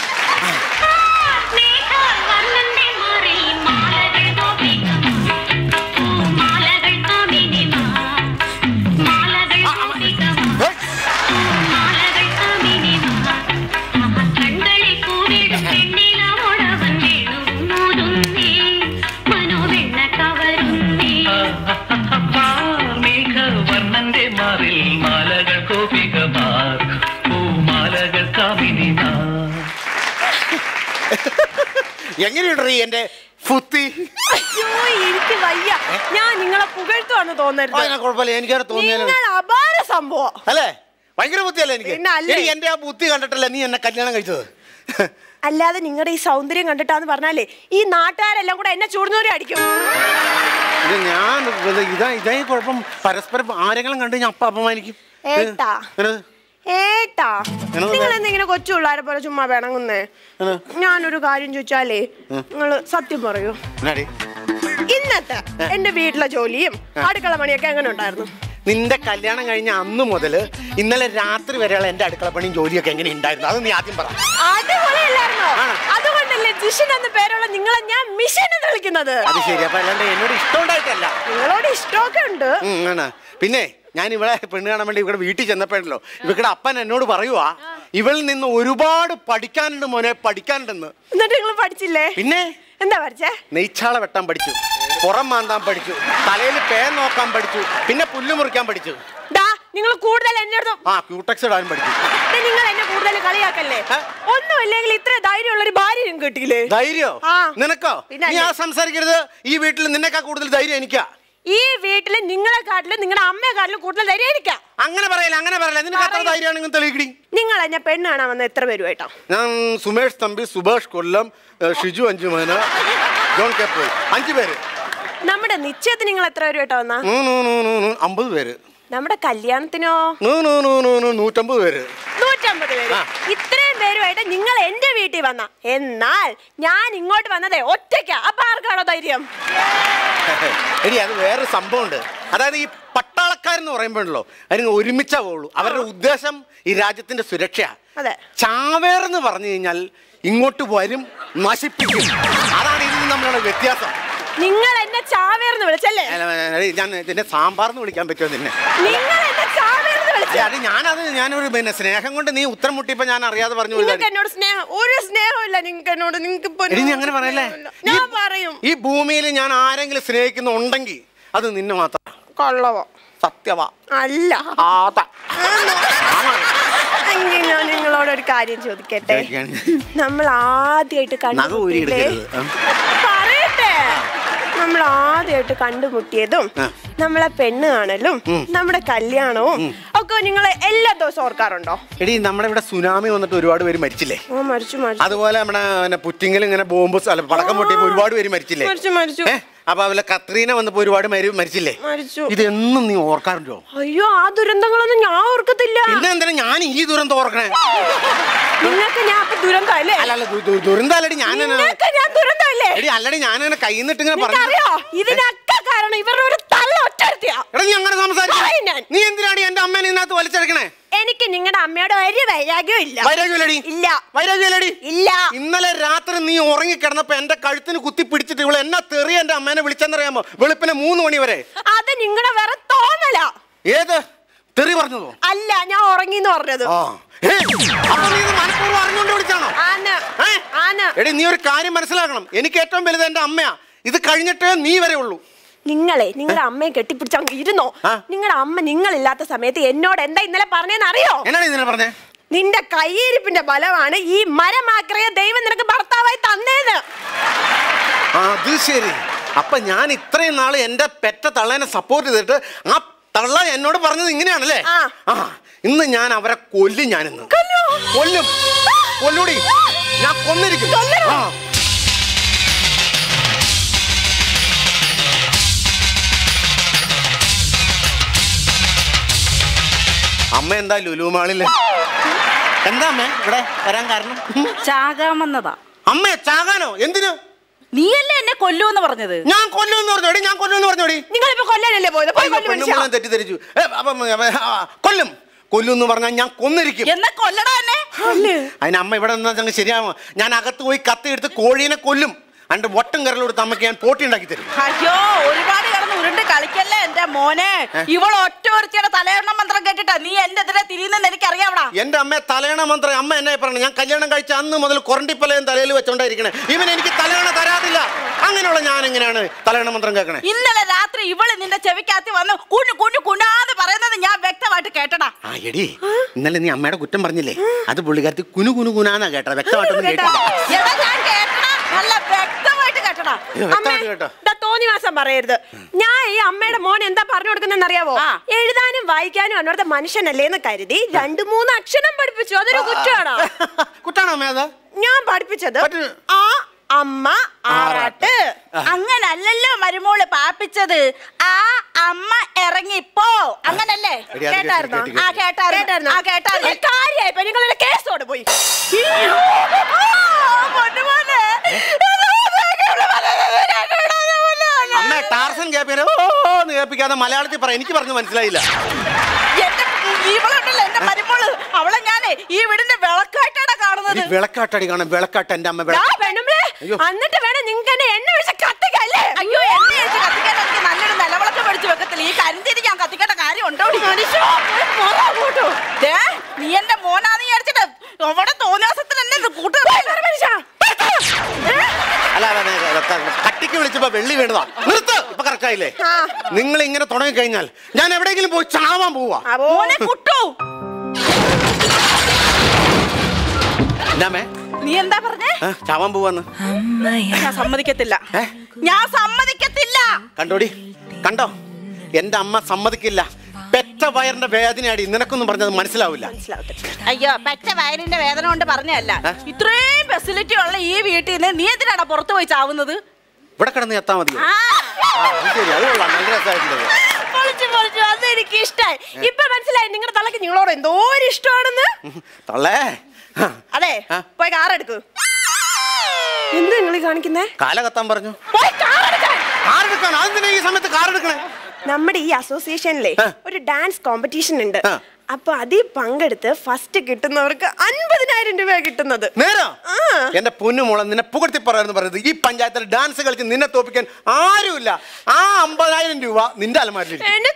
എങ്ങനെയുണ്ട് എന്റെ ഫുത്തി? എനിക്ക് വയ്യ, ഞാൻ നിങ്ങളെ പുകഴ്ത്തുവാന്ന് തോന്നരുത്. കുഴപ്പമില്ല, എനിക്കത് തോന്നിയാലും അപാര സംഭവം അല്ലേ? ഭയങ്കര ബുദ്ധിയല്ലേ എനിക്ക്? എന്റെ ആ ബുദ്ധി കണ്ടിട്ടല്ലേ നീ എന്നെ കല്യാണം കഴിച്ചത്? അല്ലാതെ നിങ്ങളുടെ ഈ സൗന്ദര്യം കണ്ടിട്ടാന്ന് പറഞ്ഞാലേ ഈ നാട്ടുകാരെല്ലാം കൂടെ എന്നെ ചൂടുന്നവരെ അടിക്കും. ഞാൻ ഇതേ കുഴപ്പം, പരസ്പരം ആരെങ്കിലും കണ്ടു ഞാൻ അപ്പ അപമാനിക്കും. ഏട്ടാ നിങ്ങൾ എന്തെങ്കിലും കൊച്ചു പിള്ളേരെ പോലെ ചുമ്മാ വേണമെന്നേ. ഞാനൊരു കാര്യം ചോദിച്ചാലേ നിങ്ങള് സത്യം പറയൂ, ഇന്നത്തെ എന്റെ വീട്ടിലെ ജോലിയും അടുക്കള പണിയൊക്കെ എങ്ങനെ ഉണ്ടായിരുന്നു? നിന്റെ കല്യാണം കഴിഞ്ഞ അന്ന് മുതൽ ഇന്നലെ രാത്രി വരെയുള്ള എന്റെ അടുക്കള പണിയും ജോലിയൊക്കെ എങ്ങനെ ഉണ്ടായിരുന്നു? അത് നീ ആദ്യം പറ. അടിപൊളിയല്ലായിരുന്നോ? അതുകൊണ്ടല്ലേ ജിഷൻ എന്ന പേരുള്ള നിങ്ങളെ ഞാൻ മിഷൻ എന്ന് വിളിക്കുന്നത്. അത് ശരി. അപ്പൊ അല്ലാണ്ട് എന്നോട് ഇഷ്ടം ഉണ്ടായിട്ടല്ല. നിങ്ങളോട് ഇഷ്ടമൊക്കെ ഉണ്ട്. പിന്നെ ഞാൻ ഇവളെ പെണ്ണ് കാണാൻ വേണ്ടി ഇവിടെ വീട്ടിൽ ചെന്നപ്പോഴല്ലോ ഇവരുടെ അപ്പൻ എന്നോട് പറയുവാ, ഇവളിൽ നിന്ന് ഒരുപാട് പഠിക്കാനുണ്ട് മോനെ, പഠിക്കാനുണ്ടെന്ന്. എന്നിട്ട് നിങ്ങൾ പഠിച്ചില്ലേ? പിന്നെ എന്താ പഠിച്ചേ? നെയ്ച്ചാള വെട്ടാൻ പഠിച്ചു, പുറം മാന്താൻ പഠിച്ചു, തലയിൽ പേൻ നോക്കാൻ പഠിച്ചു, പിന്നെ പുല്ല് മുറിക്കാൻ പഠിച്ചു. നിങ്ങൾ കൂടുതൽ എന്നെ ക്യൂടെക്സ് ഇടാനും പഠിച്ചു. നിങ്ങൾ എന്നെ കൂടുതൽ കളിയാക്കല്ലേ? ഒന്നുമില്ലെങ്കിൽ ഇത്ര ധൈര്യമുള്ള ഒരു ഭാര്യ നിങ്ങൾക്ക് കിട്ടിയില്ലേ? ധൈര്യോ നിനക്കോ? നീ ആ സംസാരിക്കരുത്. ഈ വീട്ടിൽ നിന്നെക്കാ കൂടുതൽ ധൈര്യം എനിക്കാ. ഈ വീട്ടില് നിങ്ങളെക്കാട്ടിലും നിങ്ങളുടെ അമ്മയെക്കാട്ടിലും കൂടുതൽ ധൈര്യം എനിക്കാ. അങ്ങനെ പറയല, അങ്ങനെ പറയല. നിനക്ക് എത്ര ധൈര്യമാണെങ്കിൽ തെളിയിക്കടി. നിങ്ങൾ എന്നെ പെണ്ണ് കാണാൻ വന്ന എത്ര പേരുമായിട്ടാ? ഞാൻ സുമേഷ് തമ്പി, സുഭാഷ് കൊല്ലം, ഷിജു അഞ്ചുമന, ജോൺ കെ, 5 പേര്. നമ്മുടെ നിശ്ചയത്തിന് നിങ്ങൾ എത്ര പേരുമായിട്ടാ വന്നാ? 50 പേര്. നമ്മുടെ കല്യാണത്തിനോ? 150 പേര്. 150 പേര്. ഇത്രയും പേരുമായിട്ട് നിങ്ങൾ എന്റെ വീട്ടിൽ വന്ന, എന്നാൽ ഞാൻ ഇങ്ങോട്ട് വന്നതേ ഒറ്റയ്ക്കാ. അപ്പൊ ആർക്കാണോ ധൈര്യം? എടി അത് വേറൊരു സംഭവമുണ്ട്. അതായത് ഈ പട്ടാളക്കാരെന്ന് പറയുമ്പോഴല്ലോ അതിന് ഒരുമിച്ചാ പോകുള്ളൂ. അവരുടെ ഉദ്ദേശം ഈ രാജ്യത്തിന്റെ സുരക്ഷയാ. ചാവേറെന്ന് പറഞ്ഞു കഴിഞ്ഞാൽ ഇങ്ങോട്ട് വരും, നശിപ്പിക്കും. അതാണ് ഇതിന് നമ്മളുടെ വ്യത്യാസം. നിങ്ങൾ എന്നെ ചാവേർന്ന് വിളിച്ചല്ലേ? ഞാൻ നിന്നെ സാമ്പാർന്ന് വിളിക്കാൻ പറ്റുമോ നിന്നെ? നിങ്ങൾ എന്നെ ചാവേർന്ന് വിളിച്ചേ? ഞാനൊരു പിന്നെ സ്നേഹം കൊണ്ട് നീ ഉത്തരം മുട്ടിയപ്പോ ഞാൻ അറിയാതെ പറഞ്ഞു. നിങ്ങൾക്ക് എന്നോട് സ്നേഹം ഒരു സ്നേഹമില്ല നിങ്ങൾക്ക് എന്നോട്. നിങ്ങൾക്ക് നീ അങ്ങനെ പറയല്ലേ? ഞാൻ പറയും. ഈ ഭൂമിയിൽ ഞാൻ ആരെങ്കിലും സ്നേഹിക്കുന്നുണ്ടെങ്കിൽ അത് നിന്നെ മാത്രം. കൊള്ളവോ? സത്യവാ അല്ല. ഞാൻ നിങ്ങളോടൊരു കാര്യം ചോദിക്കട്ടെ. നമ്മൾ ആദ്യമായിട്ട് പറയട്ടെ, നമ്മൾ ആദ്യമായിട്ട് കണ്ടുമുട്ടിയതും നമ്മളെ പെണ്ണ് കാണലും നമ്മുടെ കല്യാണവും ഒക്കെ നിങ്ങൾ എല്ലാ ദിവസവും ഓർക്കാറുണ്ടോ? എടി നമ്മുടെ ഇവിടെ സുനാമി വന്നിട്ട് ഒരുപാട് പേര് മരിച്ചില്ലേ? മരിച്ചു. അതുപോലെ നമ്മുടെ പുറ്റിങ്ങിൽ ഇങ്ങനെ ബോംബ് പടക്കം പൊട്ടിയപ്പോ ഒരുപാട് പേര് മരിച്ചില്ലേ? മരിച്ചു. അപ്പൊ അവലെ കത്രീന വന്നപ്പോ ഒരുപാട് പേര് മരിച്ചില്ലേ? ഇതെന്നും നീ ഓർക്കാറുണ്ടോ? അയ്യോ, ആ ദുരന്തങ്ങളൊന്നും ഞാൻ ഓർക്കത്തില്ല. പിന്നെ എന്തിനാ ഞാൻ ഈ ദുരന്തം ഓർക്കണേ? നിങ്ങൾക്ക് ഞാൻ ദുരന്തല്ലേ? അല്ല ദുരന്തല്ലടി ഞാൻ ദുരന്തല്ലേ? എടി അല്ലടി ഞാനങ്ങനെ കൈ നിന്നിട്ട് ഇങ്ങനെ പറഞ്ഞു. ഇതിനൊക്കെ കാരണം ഇവരുടെ ഒരു തള്ള ഒറ്റ. നീ അങ്ങനെ സംസാരിക്കാ? നീ എന്തിനാണ് എന്റെ അമ്മേനെ ഇതിനകത്ത് വലിച്ചെടുക്കണേ? എനിക്ക് നിങ്ങളുടെ അമ്മയോട് ഒരു വൈരാഗ്യവും ഇല്ല. ഇന്നലെ രാത്രി നീ ഉറങ്ങിക്കിടന്നപ്പോ എന്റെ കഴുത്തിന് കുത്തി പിടിച്ചിട്ട് ഇവള് എന്നാ തെറി എന്റെ അമ്മേനെ വിളിച്ചെന്നറിയാമോ? വെളുപ്പിനെ 3 മണി വരെ. അത് നിങ്ങളുടെ വേറെ തോന്നല. ഏത് തെറി പറഞ്ഞതോ? അല്ല, ഞാൻ ഉറങ്ങിന്ന് പറഞ്ഞത്. അറിഞ്ഞോണ്ട് വിളിച്ചാണോ? എടി നീ ഒരു കാര്യം മനസ്സിലാക്കണം, എനിക്ക് ഏറ്റവും വലുത് എന്റെ അമ്മയാ. ഇത് കഴിഞ്ഞിട്ടേ നീ വരെ ഉള്ളൂ. നിങ്ങളുടെ അമ്മയെ കെട്ടിപ്പിടിച്ച ഇരുന്നോ? നിങ്ങളുടെ അമ്മ നിങ്ങളില്ലാത്ത സമയത്ത് എന്നോട് എന്താ ഇന്നലെ പറഞ്ഞെന്ന് അറിയോ? എന്നാണ് ഇന്നലെ പറഞ്ഞേ? നിന്റെ കയ്യിരിപ്പിന്റെ ബലമാണ് ഈ മരമാക്രിയ ദൈവം നിനക്ക് ഭർത്താവായി തന്നേന്ന്. അത് ശരി. അപ്പൊ ഞാൻ ഇത്രയും നാള് എന്റെ പെറ്റ തള്ളേനെ സപ്പോർട്ട് ചെയ്തിട്ട് ആ തള്ള എന്നോട് പറഞ്ഞത് ഇങ്ങനെയാണല്ലേ? ഇന്ന് ഞാൻ അവരെ കൊല്ലും. ഞാനിന്ന് കൊല്ലൂടി. ഞാൻ കൊന്നിരിക്കും. അമ്മ എന്താ ലുലുമാളില്? എന്താ അമ്മ ഇവിടെ വരാൻ കാരണം? ചാകാൻ വന്നതാ. അമ്മേ ചാകാനോ? എന്തിനു? നീയല്ലേ എന്നെ കൊല്ലൂന്ന് പറഞ്ഞത്? ഞാൻ കൊല്ലൂന്ന് പറഞ്ഞോടി. നിങ്ങളിപ്പോ കൊല്ലാനല്ലേ പോയത്? തെറ്റിദ്ധരിച്ചു. കൊല്ലുന്ന് പറഞ്ഞാൽ ഞാൻ കൊന്നിരിക്കും. എന്നാ കൊല്ലടാ എന്നെ. അതിന് അമ്മ ഇവിടെ നിന്നാ ശരിയാവോ? ഞാൻ അകത്ത് പോയി കത്തി എടുത്ത് കോഴീനെ കൊല്ലും. അന്റെ ഒട്ടും കരലോട് അമ്മയ്ക്ക് ഞാൻ പോട്ടി ഉണ്ടാക്കി തരും. അയ്യോ, ഒരുപാട് കിടന്ന് ഉരുണ്ട് കളിക്കല്ലേ എന്റെ മോനെ. ഇവൾ ഒറ്റ ഒരുത്തിയുടെ തലയെണ്ണ മന്ത്രം കേട്ടിട്ടാ നീ എന്റെ എതിരെ തിരിയുന്നെന്ന് എനിക്കറിയാവടാ. എന്റെ അമ്മ തലയണ മന്ത്രം അമ്മ എന്നെ പറഞ്ഞു. ഞാൻ കല്യാണം കഴിച്ച അന്ന് മുതൽ കൊറണ്ടിപ്പലയും തലയിൽ വെച്ചോണ്ടായിരിക്കണേ. ഇവൻ എനിക്ക് തലയണ തരാതില്ല. അങ്ങനെയുള്ള ഞാൻ എങ്ങനെയാണ് തലയണ മന്ത്രം കേൾക്കണേ? ഇന്നലെ രാത്രി ഇവള് നിന്റെ ചെവിക്കകത്ത് വന്ന് കുണാന്ന് പറയുന്നത് ഞാൻ വ്യക്തമായിട്ട് കേട്ടടാ. എടി ഇന്നലെ നീ അമ്മയുടെ കുറ്റം പറഞ്ഞില്ലേ? അത് പുള്ളിക്കാരത്തി കുനാന്നാ കേട്ടത്. വ്യക്തമായിട്ടൊന്നും കേട്ടില്ല. നല്ല വ്യക്തമായിട്ട് കേട്ടടാ. തോന്നിവാസം പറയരുത്. ഞാൻ ഈ അമ്മയുടെ മോൻ എന്താ പറഞ്ഞു കൊടുക്കുന്നതെന്ന് അറിയാവോ? എഴുതാനും വായിക്കാനും അന്നോടത്തെ മനുഷ്യനല്ലേന്ന് കരുതി 2-3 അക്ഷരം പഠിപ്പിച്ചു. അതൊരു കുറ്റമാണോ? കുറ്റാണോ അമ്മ? അത് ഞാൻ പഠിപ്പിച്ചത് ആ അമ്മ ആറാട്ട്. അങ്ങനല്ലല്ലോ മരുമോള് പാപ്പിച്ചത്. ആ അമ്മ ഇറങ്ങിപ്പോ അങ്ങനല്ലേ? കേട്ടായിരുന്നോ? കാര്യായിപ്പോ നിങ്ങളൊരു കേസോട് പോയി. അമ്മ ടാർസൻ കേൾപ്പിക്കാതെ മലയാളത്തിൽ പറ. എനിക്ക് പറഞ്ഞു മനസ്സിലായില്ല. ഇവളുണ്ടല്ലോ എന്റെ മരുമോള്, അവളെ ഞാനേ ഈ വീടിന്റെ വിളക്കായിട്ടാണ് കാണുന്നത്. വിളക്കാട്ടടി കാണാം. വിളക്കാട്ട് എന്റെ അമ്മ. എന്നിട്ട് വേണം നിങ്ങൾക്ക് എണ്ണ ഒഴിച്ച് കത്തിക്കല്ലേ? അയ്യോ, എണ്ണ ഒഴിച്ച് കത്തിക്കാൻ എനിക്ക് നല്ലൊരു നിലവിളക്ക് മേടിച്ച് വെക്കത്തില്ല. ഈ കരിഞ്ചേരി ഞാൻ കത്തിക്കേണ്ട കാര്യം ഉണ്ടോ? നീ എന്റെ മോനാന്ന് വിചാരിച്ചിട്ട് അവിടെ തോന്നിയാസത്തിൽ എന്നെ കൂട്ടുകാർ കട്ടിക്ക് വിളിച്ചപ്പോ വെള്ളി വീണതാ. നിർത്ത്. ഇപ്പൊ കറക്റ്റ് ആയില്ലേ? നിങ്ങൾ ഇങ്ങനെ തുടങ്ങി കഴിഞ്ഞാൽ ഞാൻ എവിടെയെങ്കിലും പോയി ചാവാൻ പോവാ. നീ എന്താ പറഞ്ഞേ? ചാവാൻ പോവാന്ന്. ഞാൻ സമ്മതിക്കത്തില്ല. ഞാൻ സമ്മതിക്കത്തില്ല. കണ്ടോടി, കണ്ടോ? എന്റെ അമ്മ സമ്മതിക്കില്ല. പെറ്റ വയറിന്റെ വേദനയാടി. നിനക്കൊന്നും പറഞ്ഞത് മനസ്സിലാവില്ല. അയ്യോ, പെറ്റ വയറിന്റെ വേദന കൊണ്ട് പറഞ്ഞല്ല. ഇത്രയും ഫെസിലിറ്റി ഉള്ള ഈ വീട്ടിൽ നിന്ന് നീ എന്തിനാണ് പുറത്തു പോയി ചാവുന്നത്? ഇവിടെ കിടന്ന് എത്താൻ മതി. നല്ല രസമായിട്ടുള്ളത്. അതെനിക്ക് ഇഷ്ടായി. ഇപ്പൊ മനസ്സിലായി നിങ്ങളുടെ തള്ളക്ക് നിങ്ങളോട് എന്തോ ഒരു ഇഷ്ടമാണെന്ന്. തള്ളേ, അതെ, പോയി കാറെടുക്കൂ. എന്ത് നിങ്ങൾ കാണിക്കുന്നേ? കാല കത്താൻ പറഞ്ഞു. നമ്മുടെ ഈ അസോസിയേഷനിലെ ഒരു ഡാൻസ് കോമ്പറ്റീഷൻ ഉണ്ട്. അപ്പൊ അതിൽ പങ്കെടുത്ത് ഫസ്റ്റ് കിട്ടുന്നവർക്ക് 50,000 രൂപ കിട്ടുന്നത്. നേരാ? എന്റെ പൊന്നു മോളെ, നിന്നെ പുകഴ്ത്തി പറയാന്ന് പറയുന്നത് ഈ പഞ്ചായത്തിൽ ഡാൻസ് കളിച്ച് നിന്നെ തോപ്പിക്കാൻ ആരുമില്ല. ആ 50,000 രൂപ നിന്റെ അലമാരിൽ.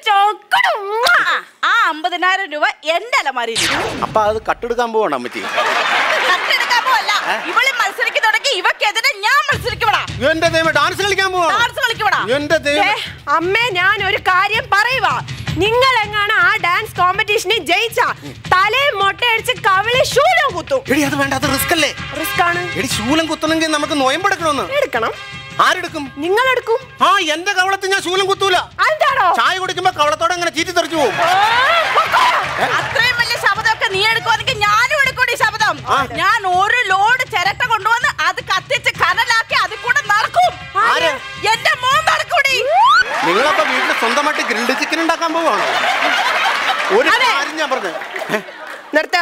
ആ 50,000 രൂപ എന്റെ അലമാരിയിൽ. അപ്പൊ അത് കട്ടെടുക്കാൻ പോകണം അമ്മച്ചി. കട്ടെടുക്കാൻ പോവല്ല, ഇവള് മത്സരിക്കുന്നുണ്ടെങ്കിൽ ഇവക്കെതിരെ ഞാൻ മത്സരിക്കപ്പെടാ. എന്റെ ദൈവം ഡാൻസ് കളിക്കാൻ പോകണം. ഡാൻസ് കളിക്കപ്പെടാ. എന്റെ ദൈവം. അമ്മേ, ഞാൻ ഒരു കാര്യം പറയുവാ. നിങ്ങൾ എങ്ങാണ് ആ ഡാൻസ് കോമ്പറ്റീഷനിൽ ജയിച്ച തലയിൽ മൊട്ടയടിച്ച് കവിളി ശൂലം കുത്തും. എടി അത് വേണ്ട, അത് റിസ്ക് അല്ലേ? റിസ്ക് ആണ്. എടി ശൂലം കുത്തണമെങ്കിൽ നമുക്ക് നോയമ്പെടുക്കണമെന്ന്. എടുക്കണം. ആരെടുക്കും? നിങ്ങൾ എടുക്കും. ആ, എന്റെ കവളത്തിൽ ഞാൻ ശൂലം കുത്തൂല. എന്താണോ? ചായ കുടിക്കുമ്പോ കവളത്തോടെ അങ്ങനെ ചീറ്റി തെറിച്ചു പോകും. അത്രയും വലിയ ശബ്ദമൊക്കെ നീ എടുക്കുവാണെങ്കിൽ ഞാനും എടുക്കൂടി ശബ്ദം. ഞാൻ ഒരു ലോഡ് ചിരട്ട കൊണ്ടുവന്ന് അത് കത്തിച്ച് കനലാക്കി അതിൽ കൂടെ നടക്കും. എന്റെ മോൻ നടക്കൂടി. നിങ്ങളപ്പോ വീട്ടിൽ സ്വന്തമായിട്ട് ഗ്രിൽഡ് ചിക്കൻ ഉണ്ടാക്കാൻ പോവാണോ? ഒരു കാര്യം ഞാൻ പറഞ്ഞു നിർത്ത.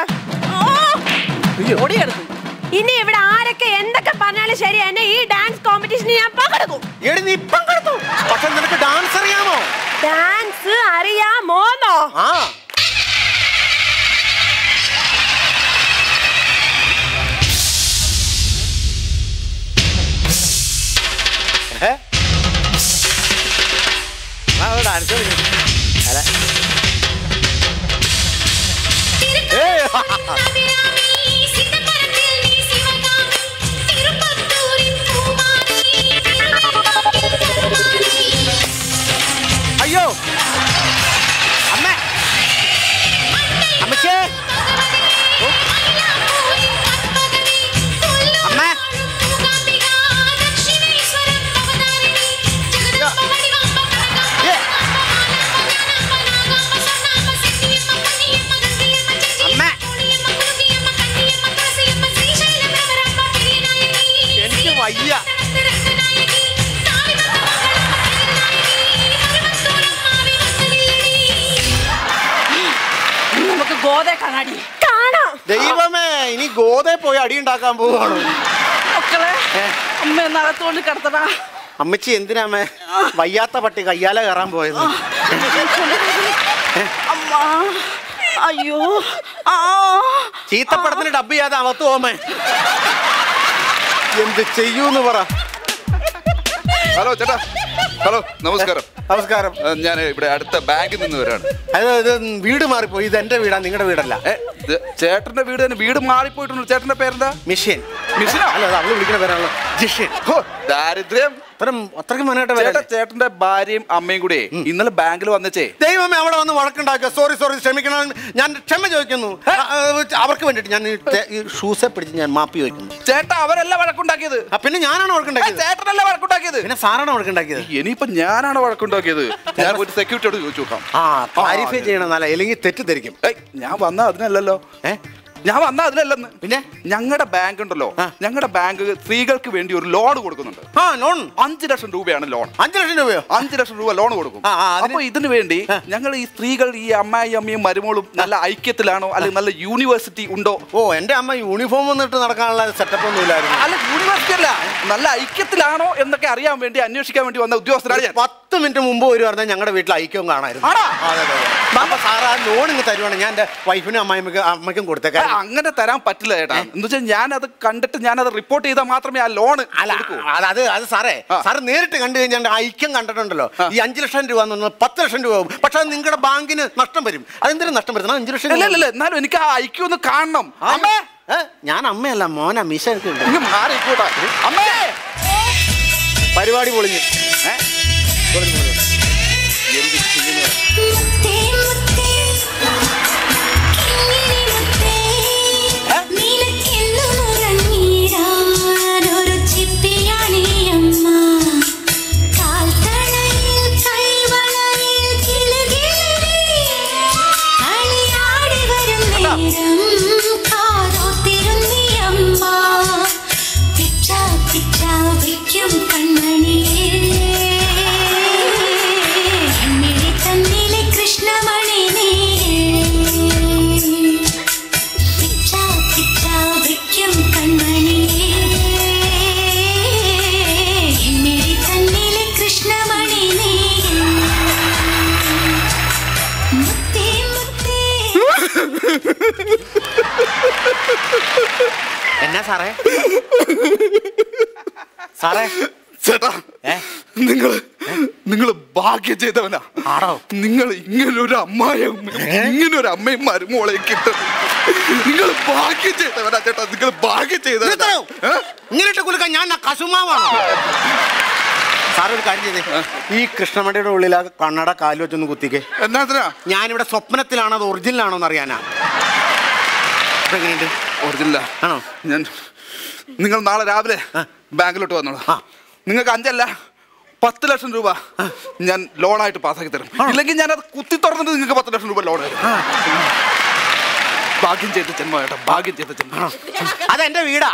ഇനി ഇവിടെ ആരൊക്കെ എന്തൊക്കെ പറഞ്ഞാലും ശരി, എന്നെ ഈ ഡാൻസ് കോമ്പറ്റീഷനിൽ ഞാൻ പങ്കെടുക്കും. എടി നീ പങ്കെടുത്തു. പക്ഷെ നിനക്ക് ഡാൻസ് അറിയാമോ? ഡാൻസ് അറിയാമോന്നോ? ആ, ഡാൻസ് അല്ല അയ്യോ അമ്മ, അമ്മച്ചേ, അമ്മ, എനിക്ക് വയ്യ. നമുക്ക് ഗോതയെ കാണാടി. കാണാം. ദൈവമേ, ഇനി ഗോതയെ പോയി അടി ഉണ്ടാക്കാൻ പോവാണോ? മക്കളെ, അമ്മ നകത്തോണ്ട് കിടത്തടാ. അമ്മച്ചി എന്തിനാമേ വയ്യാത്ത പട്ടി കയ്യാലെ കയറാൻ പോയത്? അമ്മ, അയ്യോ, ചീത്തപ്പടത്തിന് ഡബ് ചെയ്യാതെ അവത്ത് പോമേ. എന്ത് ചെയ്യൂന്ന് പറ. ഹലോ ചേട്ടാ. ഹലോ, നമസ്കാരം. നമസ്കാരം. ഞാൻ ഇവിടെ അടുത്ത ബാങ്കിൽ നിന്ന് വരാണ്. ഇത് വീട് മാറിപ്പോയി. ഇത് എന്റെ വീടാ, നിങ്ങളുടെ വീടല്ല. ചേട്ടന്റെ വീട് തന്നെ. വീട് മാറിപ്പോയിട്ടുണ്ട്. ചേട്ടന്റെ പേരെന്താ? മിഷ്യൻ. മിഷ്യനോ? അല്ല, അവള് വിളിക്കുന്ന പേരാണല്ലോ ജിഷ്യൻ. ദാരിദ്ര്യം അത്രയ്ക്ക് മനോട്ട്. ചേട്ടന്റെ ഭാര്യയും അമ്മയും കൂടെ ഇന്നലെ ബാങ്കിൽ വന്നേ. ദൈവമേ, അവിടെ വന്ന് വഴക്കുണ്ടാക്കുക. സോറി സോറി, ക്ഷമിക്കണം. ഞാൻ ക്ഷമ ചോദിക്കുന്നു. അവർക്ക് വേണ്ടിട്ട് ഞാൻ ഈ ഷൂസെ പിടിച്ച് ഞാൻ മാപ്പി ചോദിക്കുന്നു. ചേട്ടാ, അവരല്ല വഴക്കുണ്ടാക്കിയത്. പിന്നെ ഞാനാണ് വഴക്കുണ്ടാക്കിയത്. ചേട്ടനല്ല വഴക്കുണ്ടാക്കിയത്. പിന്നെ സാറാണ് വഴക്കുണ്ടാക്കിയത്. ഇനിയിപ്പോ ഞാനാണ് വഴക്കുണ്ടാക്കിയത്. ഞാൻ ഒരു സെക്യൂരിറ്റിയോട് ചോദിച്ചു നോക്കാം. ക്ലാരിഫൈ ചെയ്യണം, നല്ല അല്ലെങ്കിൽ തെറ്റിദ്ധരിക്കും. ഞാൻ വന്ന അതിനല്ലല്ലോ. ഞാൻ വന്ന അതിനല്ലെന്ന്. പിന്നെ ഞങ്ങളുടെ ബാങ്ക് ഉണ്ടല്ലോ, ഞങ്ങളുടെ ബാങ്ക് സ്ത്രീകൾക്ക് വേണ്ടി ഒരു ലോൺ കൊടുക്കുന്നുണ്ട്. ലോൺ 5 ലക്ഷം രൂപയാണ് ലോൺ. 5 ലക്ഷം രൂപയോ? 5 ലക്ഷം രൂപ ലോൺ കൊടുക്കും. അപ്പൊ ഇതിനു വേണ്ടി ഞങ്ങൾ ഈ സ്ത്രീകൾ, ഈ അമ്മയും മരുമോളും നല്ല ഐക്യത്തിലാണോ, അല്ലെങ്കിൽ നല്ല യൂണിവേഴ്സിറ്റി ഉണ്ടോ? എന്റെ അമ്മ യൂണിഫോം വന്നിട്ട് നടക്കാനുള്ള സെറ്റപ്പ് ഒന്നും ഇല്ലായിരുന്നു. അല്ല, യൂണിവേഴ്സിറ്റി അല്ല, നല്ല ഐക്യത്തിലാണോ എന്നൊക്കെ അറിയാൻ വേണ്ടി, അന്വേഷിക്കാൻ വേണ്ടി വന്ന ഉദ്യോഗസ്ഥരാണ്. 10 മിനിറ്റ് മുമ്പ് ഒരു പറഞ്ഞാൽ ഞങ്ങളുടെ വീട്ടിൽ ഐക്യവും കാണായിരുന്നു. അപ്പൊ സാറ് ആ ലോൺ ഇങ്ങ് തരുവാണ്. ഞാൻ എന്റെ വൈഫിനും അമ്മയ്ക്കും കൊടുത്തേക്കാം. അങ്ങനെ തരാൻ പറ്റില്ല ചേട്ടാ. എന്ന് വെച്ചാൽ ഞാനത് കണ്ടിട്ട് ഞാനത് റിപ്പോർട്ട് ചെയ്താൽ മാത്രമേ ആ ലോൺ. അത് സാറ് നേരിട്ട് കണ്ടു കഴിഞ്ഞാൽ ഐക്യം കണ്ടിട്ടുണ്ടല്ലോ. ഈ 5 ലക്ഷം രൂപ എന്ന് പറഞ്ഞാൽ 10 ലക്ഷം രൂപ ആവും. പക്ഷെ അത് നിങ്ങളുടെ ബാങ്കിന് നഷ്ടം വരും. അതെന്തിനും നഷ്ടം വരുന്നത്? 5 ലക്ഷം. അല്ലല്ല, എന്നാലും എനിക്ക് ആ ഐക്യം ഒന്ന് കാണണം. അമ്മേ, ഞാൻ അമ്മയല്ല മോനാ. മീശ എനിക്ക് മാറിക്കൂട്ടാ. അമ്മേ, പരിപാടി പൊളിഞ്ഞു. എന്ത് ചെയ്യുന്നു? കൃഷ്ണ എന്നാ സാറേ? സാറേ ചേട്ടാ, നിങ്ങൾ ഭാഗ്യം ചെയ്തവനാ. നിങ്ങൾ ഇങ്ങനൊരു അമ്മയും മരുമോളെ കിട്ടും. നിങ്ങൾ ഭാഗ്യം ചെയ്തവനാ ചേട്ടാ. നിങ്ങൾ ഭാഗ്യം ചെയ്തവനാ. ഇങ്ങനെയിട്ട് കുലുക്കാൻ ഞാൻ കശുമാവാണ്. സാറ് ഒരു കാര്യം ചെയ്തേ, ഈ കൃഷ്ണമണിയുടെ ഉള്ളിൽ ആ കണ്ണട കാല് വെച്ചൊന്ന് കുത്തിക്കേ. എന്നാ ഞാനിവിടെ സ്വപ്നത്തിലാണോ അത് ഒറിജിനലാണോ എന്ന് അറിയാനാ. എങ്ങനെയുണ്ട്? ഒറിജിനലാ ആണോ? നിങ്ങൾ നാളെ രാവിലെ ബാങ്കിലോട്ട് വന്നോളൂ. നിങ്ങൾക്ക് 5 അല്ല 10 ലക്ഷം രൂപ ഞാൻ ലോണായിട്ട് പാസ്സാക്കി തരും. ഇല്ലെങ്കിൽ ഞാൻ അത് കുത്തി തുറന്നിട്ട് നിങ്ങൾക്ക് 10 ലക്ഷം രൂപ ലോൺ തരും. ഭാഗ്യം ചെയ്ത ജന്മം ഏട്ടാ, ഭാഗ്യം ചെയ്ത ജന്മം. അതെന്റെ വീടാ.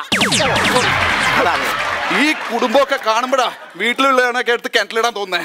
ഈ കുടുംബമൊക്കെ കാണുമ്പോഴാ വീട്ടിലുള്ളവനൊക്കെ എടുത്ത് കിണറ്റിലിടാൻ തോന്നുന്നേ.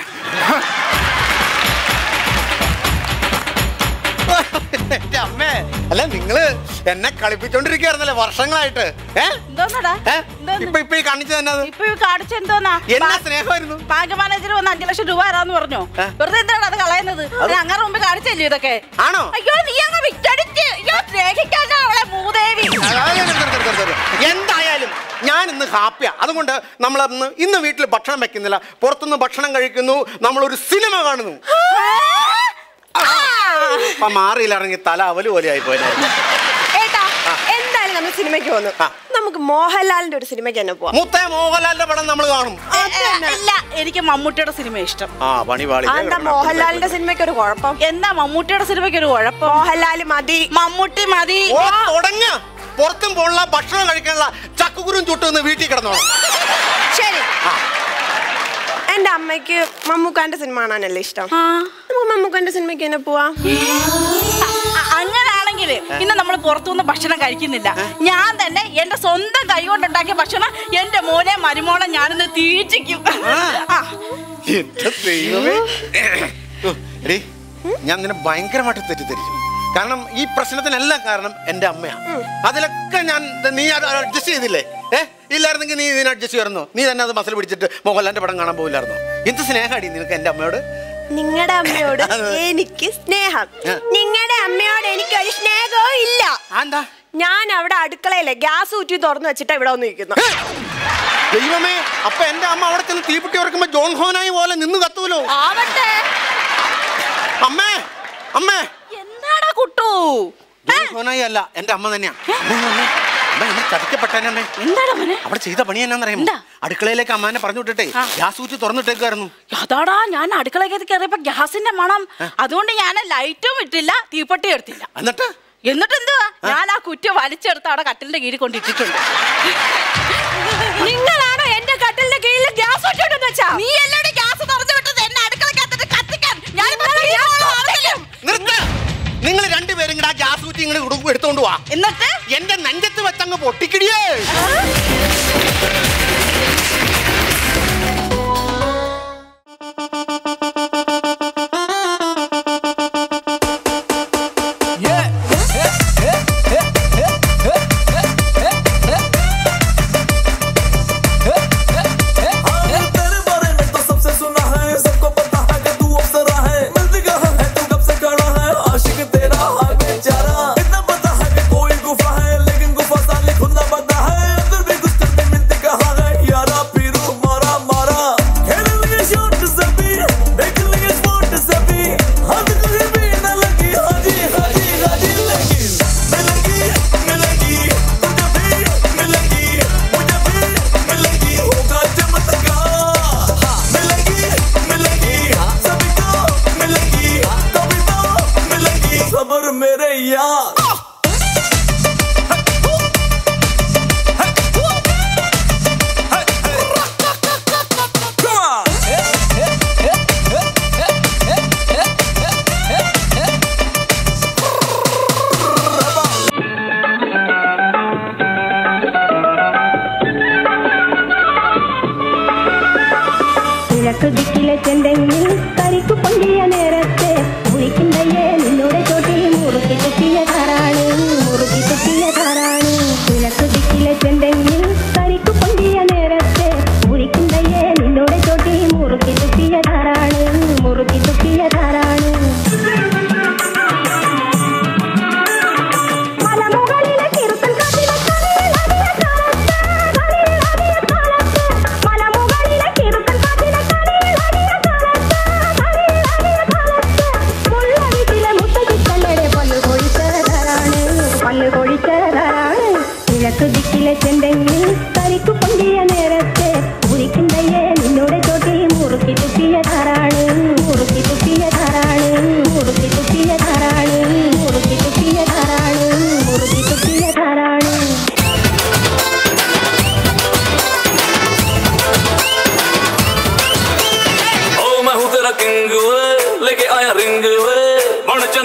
എന്റെ അമ്മേ, അല്ല നിങ്ങള് എന്നെ കളിപ്പിച്ചോണ്ടിരിക്കുകയായിരുന്നല്ലേ വർഷങ്ങളായിട്ട്. ഇപ്പൊ ഈ കാണിച്ചു തന്നെ എന്നാ സ്നേഹമായിരുന്നു. ബാങ്ക് മാനേജർ വന്ന് 5 ലക്ഷം രൂപ തരാന്ന് പറഞ്ഞു. വെറുതെ എന്താണ് അത് കളയുന്നത്? അങ്ങനെ മുമ്പ് കാണിച്ചല്ലേ ഇതൊക്കെ? ആണോ? അയ്യോ നീ അങ്ങ് വിറ്റടിച്ച്. അയ്യോ സ്നേഹിക്കാനാ അവളെ മൂദേവി. എന്തായാലും ഞാൻ ഇന്ന് ഹാപ്പിയാ. അതുകൊണ്ട് നമ്മൾ ഇന്ന് വീട്ടിൽ ഭക്ഷണം വെക്കുന്നില്ല, പുറത്തുനിന്ന് ഭക്ഷണം കഴിക്കുന്നു, നമ്മളൊരു സിനിമ കാണുന്നു. അപ്പൊ മാറിയിലിറങ്ങി തല അവല് പോലെ ആയി പോയായിരുന്നു. എന്തായാലും നമ്മൾ സിനിമയ്ക്ക് വന്നു. നമുക്ക് മോഹൻലാലിന്റെ ഒരു സിനിമയ്ക്ക് തന്നെ പോവാം. മുത്തേ മോഹൻലാലിന്റെ പടം നമ്മൾ കാണും. അല്ല, എനിക്ക് മമ്മൂട്ടിയുടെ സിനിമ ഇഷ്ടം. എന്താ മോഹൻലാലിന്റെ സിനിമയ്ക്ക് ഒരു കുഴപ്പം? എന്താ മമ്മൂട്ടിയുടെ സിനിമയ്ക്ക് ഒരു കുഴപ്പം? മോഹൻലാല് മതി, മമ്മൂട്ടി മതി. തുടങ്ങ പുറത്തും പോലുള്ള ഭക്ഷണം കഴിക്കാനുള്ള ചക്കുകുരും ചുട്ടുന്ന് വീട്ടിൽ കിടന്നോളാം. ശരി, എന്റെ അമ്മയ്ക്ക് മമ്മൂക്കാന്റെ സിനിമ കാണാനല്ലേ ഇഷ്ടം. നമുക്ക് മമ്മൂക്കാന്റെ സിനിമയ്ക്ക് തന്നെ പോവാം. അങ്ങനാണെങ്കിൽ ഇന്ന് നമ്മൾ പുറത്തുനിന്ന് ഭക്ഷണം കഴിക്കുന്നില്ല. ഞാൻ തന്നെ എന്റെ സ്വന്തം കൈ കൊണ്ടുണ്ടാക്കിയ ഭക്ഷണം എന്റെ മോനെ മരുമോളെ ഞാനിന്ന് തീറ്റിക്കും. ഞാൻ നിന്നെ ഭയങ്കരമായിട്ട് തെറ്റിദ്ധരിച്ചു. കാരണം ഈ പ്രശ്നത്തിനെല്ലാം കാരണം എന്റെ അമ്മയാണ്. അതിലൊക്കെ നീ അഡ്ജസ്റ്റ് ചെയ്തില്ലേ? ഇല്ലായിരുന്നെങ്കിൽ നീ ഇതിനെ അഡ്ജസ്റ്റ് ചെയ്യുമായിരുന്നോ? നീ തന്നെ അത് മസിൽ പിടിച്ചിട്ട് മോഹൻലാലിന്റെ പടം കാണാൻ പോകില്ലായിരുന്നോ? എന്ത് സ്നേഹമാടി നിനക്ക് എന്റെ അമ്മയോട്. നിങ്ങളുടെ അമ്മയോട് എനിക്ക് സ്നേഹം, നിങ്ങളുടെ അമ്മയോട് എനിക്ക് ഒരു സ്നേഹവും ഇല്ല. ഞാൻ അവിടെ അടുക്കളയിലെ ഗ്യാസ് ഊറ്റി തുറന്നു വെച്ചിട്ട് ഇവിടെ വന്ന് നിൽക്കുന്നു. ദൈവമേ, അപ്പൊ എന്റെ അമ്മ അവിടെ ചെന്ന് തീപ്പെട്ടി ഉറക്കുമ്പോ ജോൺ ഹോനായി പോലെ നിന്ന് കത്തൂലോ. അമ്മേ അമ്മേ, എന്താടാ കുട്ടു? ജോൺ ഹോനായി അല്ല, എന്റെ അമ്മ തന്നെയാ. ചതിക്കപ്പെട്ടേ. അവിടെ ചെയ്ത പണി എന്നാന്നറിയാമോ? അടുക്കളയിലേക്ക് അമ്മാനെ പറഞ്ഞു വിട്ടിട്ടേ ഗ്യാസ് ഊറ്റി തുറന്നിട്ടേക്കായിരുന്നു. അതാടാ, ഞാൻ അടുക്കളയിലേക്ക് കയറിയപ്പോ ഗ്യാസിന്റെ മണം. അതുകൊണ്ട് ഞാൻ ലൈറ്റും ഇട്ടില്ല, തീപ്പെട്ടി എടുത്തില്ല. എന്നിട്ട് എന്തുവാ, ഞാൻ ആ കുറ്റി വലിച്ചെടുത്ത് അവിടെ കട്ടിലിന്റെ കീഴിൽ കൊണ്ടിട്ടിട്ടുണ്ട്. നിങ്ങളാണോ എന്റെ കട്ടിലിന്റെ കീഴിൽ ഗ്യാസ് ഊറ്റിട്ടെന്ന് വെച്ചാ? നീ എല്ലാവരും ഗ്യാസ് തുറന്നു വിട്ടത് എന്നെ അടുക്കളക്കകത്തിട്ട് കത്തിക്കാൻ. നിങ്ങൾ രണ്ടുപേരും കൂടെ ആ ഗ്യാസ് ഊറ്റി ഇങ്ങനെ എടുത്തോണ്ട് പോവാ. എന്നിട്ട് എന്റെ നെഞ്ചത്ത് വെച്ചങ്ങ് പൊട്ടിക്കിടിയേ. മലമുകളിലെ കിറുക്കൻ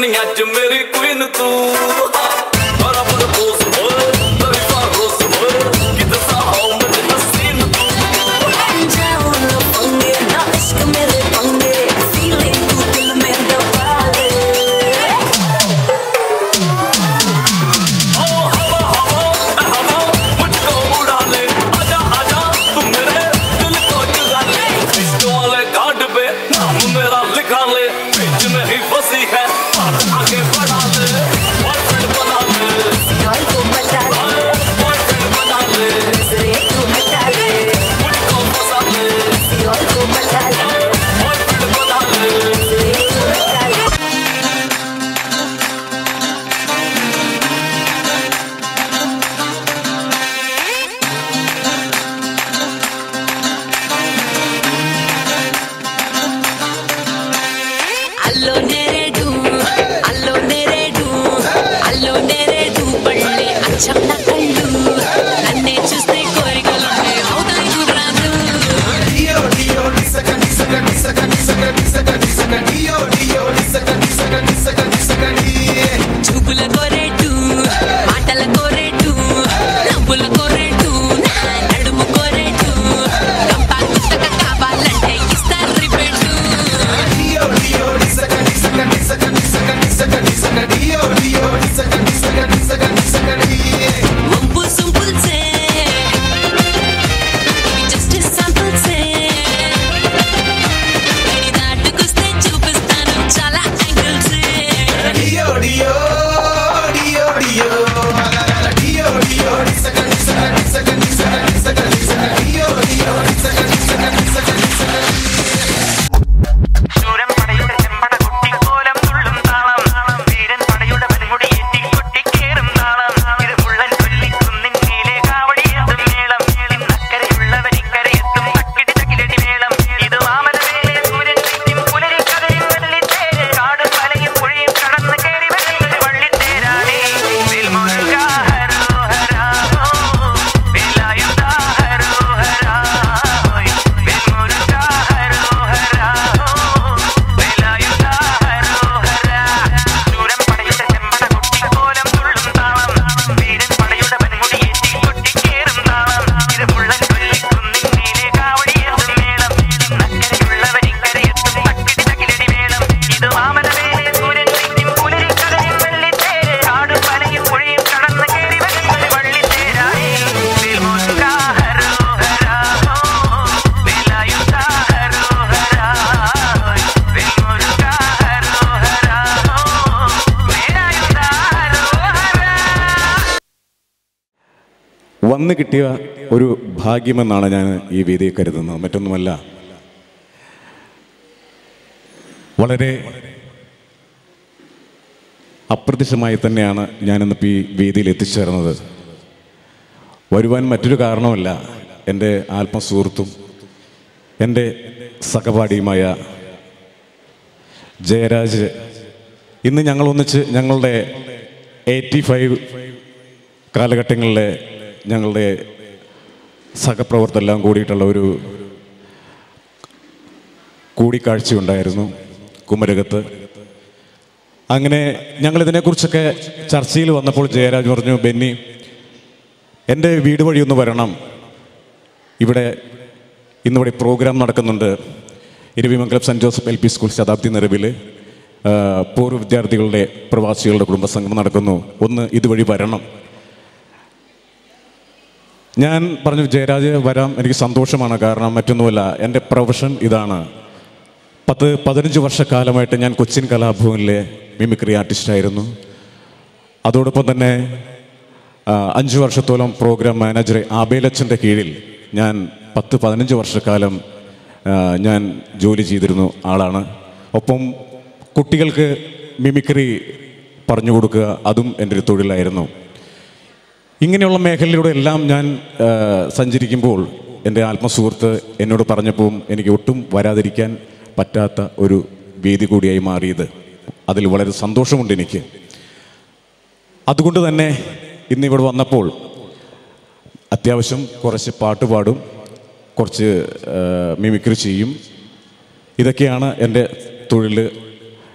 വന്നു കിട്ടിയ ഒരു ഭാഗ്യമെന്നാണ് ഞാൻ ഈ വേദിയെ കരുതുന്നത്. മറ്റൊന്നുമല്ല, വളരെ അപ്രത്യക്ഷമായി തന്നെയാണ് ഞാനിന്നിപ്പോൾ ഈ വേദിയിൽ എത്തിച്ചേർന്നത്. വരുവാൻ മറ്റൊരു കാരണമല്ല, എൻ്റെ ആത്മസുഹൃത്തും എൻ്റെ സഹപാഠിയുമായ ജയരാജ്. ഇന്ന് ഞങ്ങളൊന്നിച്ച് ഞങ്ങളുടെ 85 കാലഘട്ടങ്ങളിലെ ഞങ്ങളുടെ സഹപ്രവർത്തകരെല്ലാം കൂടിയിട്ടുള്ള ഒരു കൂടിക്കാഴ്ചയുണ്ടായിരുന്നു കുമരകത്ത്. അങ്ങനെ ഞങ്ങളിതിനെക്കുറിച്ചൊക്കെ ചർച്ചയിൽ വന്നപ്പോൾ ജയരാജ് പറഞ്ഞു, ബെന്നി എൻ്റെ വീട് വഴി ഒന്ന് വരണം, ഇവിടെ ഇന്നിവിടെ പ്രോഗ്രാം നടക്കുന്നുണ്ട്. Eravimangalam saint Joseph LP school ശതാബ്ദി നിറവിൽ പൂർവ്വ വിദ്യാർത്ഥികളുടെ പ്രവാസികളുടെ കുടുംബസംഗമം നടക്കുന്നു, ഒന്ന് ഇതുവഴി വരണം. ഞാൻ പറഞ്ഞു, ജയരാജ് വരാം, എനിക്ക് സന്തോഷമാണ്. കാരണം മറ്റൊന്നുമല്ല, എൻ്റെ പ്രൊഫഷൻ ഇതാണ്. 10-15 വർഷക്കാലമായിട്ട് ഞാൻ കൊച്ചിൻ കലാഭവനിലെ മിമിക്രി ആർട്ടിസ്റ്റായിരുന്നു. അതോടൊപ്പം തന്നെ 5 വർഷത്തോളം പ്രോഗ്രാം മാനേജർ ആബേലച്ചൻ്റെ കീഴിൽ ഞാൻ 10-15 വർഷക്കാലം ഞാൻ ജോലി ചെയ്തിരുന്നു ആളാണ്. ഒപ്പം കുട്ടികൾക്ക് മിമിക്രി പറഞ്ഞു കൊടുക്കുക, അതും എൻ്റെ ഒരു തൊഴിലായിരുന്നു. ഇങ്ങനെയുള്ള മേഖലയിലൂടെ എല്ലാം ഞാൻ സഞ്ചരിക്കുമ്പോൾ എൻ്റെ ആത്മസുഹൃത്ത് എന്നോട് പറഞ്ഞപ്പോൾ എനിക്ക് ഒട്ടും വരാതിരിക്കാൻ പറ്റാത്ത ഒരു വേദി കൂടിയായി മാറിയത്. അതിൽ വളരെ സന്തോഷമുണ്ട് എനിക്ക്. അതുകൊണ്ട് തന്നെ ഇന്നിവിടെ വന്നപ്പോൾ അത്യാവശ്യം കുറച്ച് പാട്ട് പാടും, കുറച്ച് മിമിക്രി ചെയ്യും. ഇതൊക്കെയാണ് എൻ്റെ തൊഴിൽ.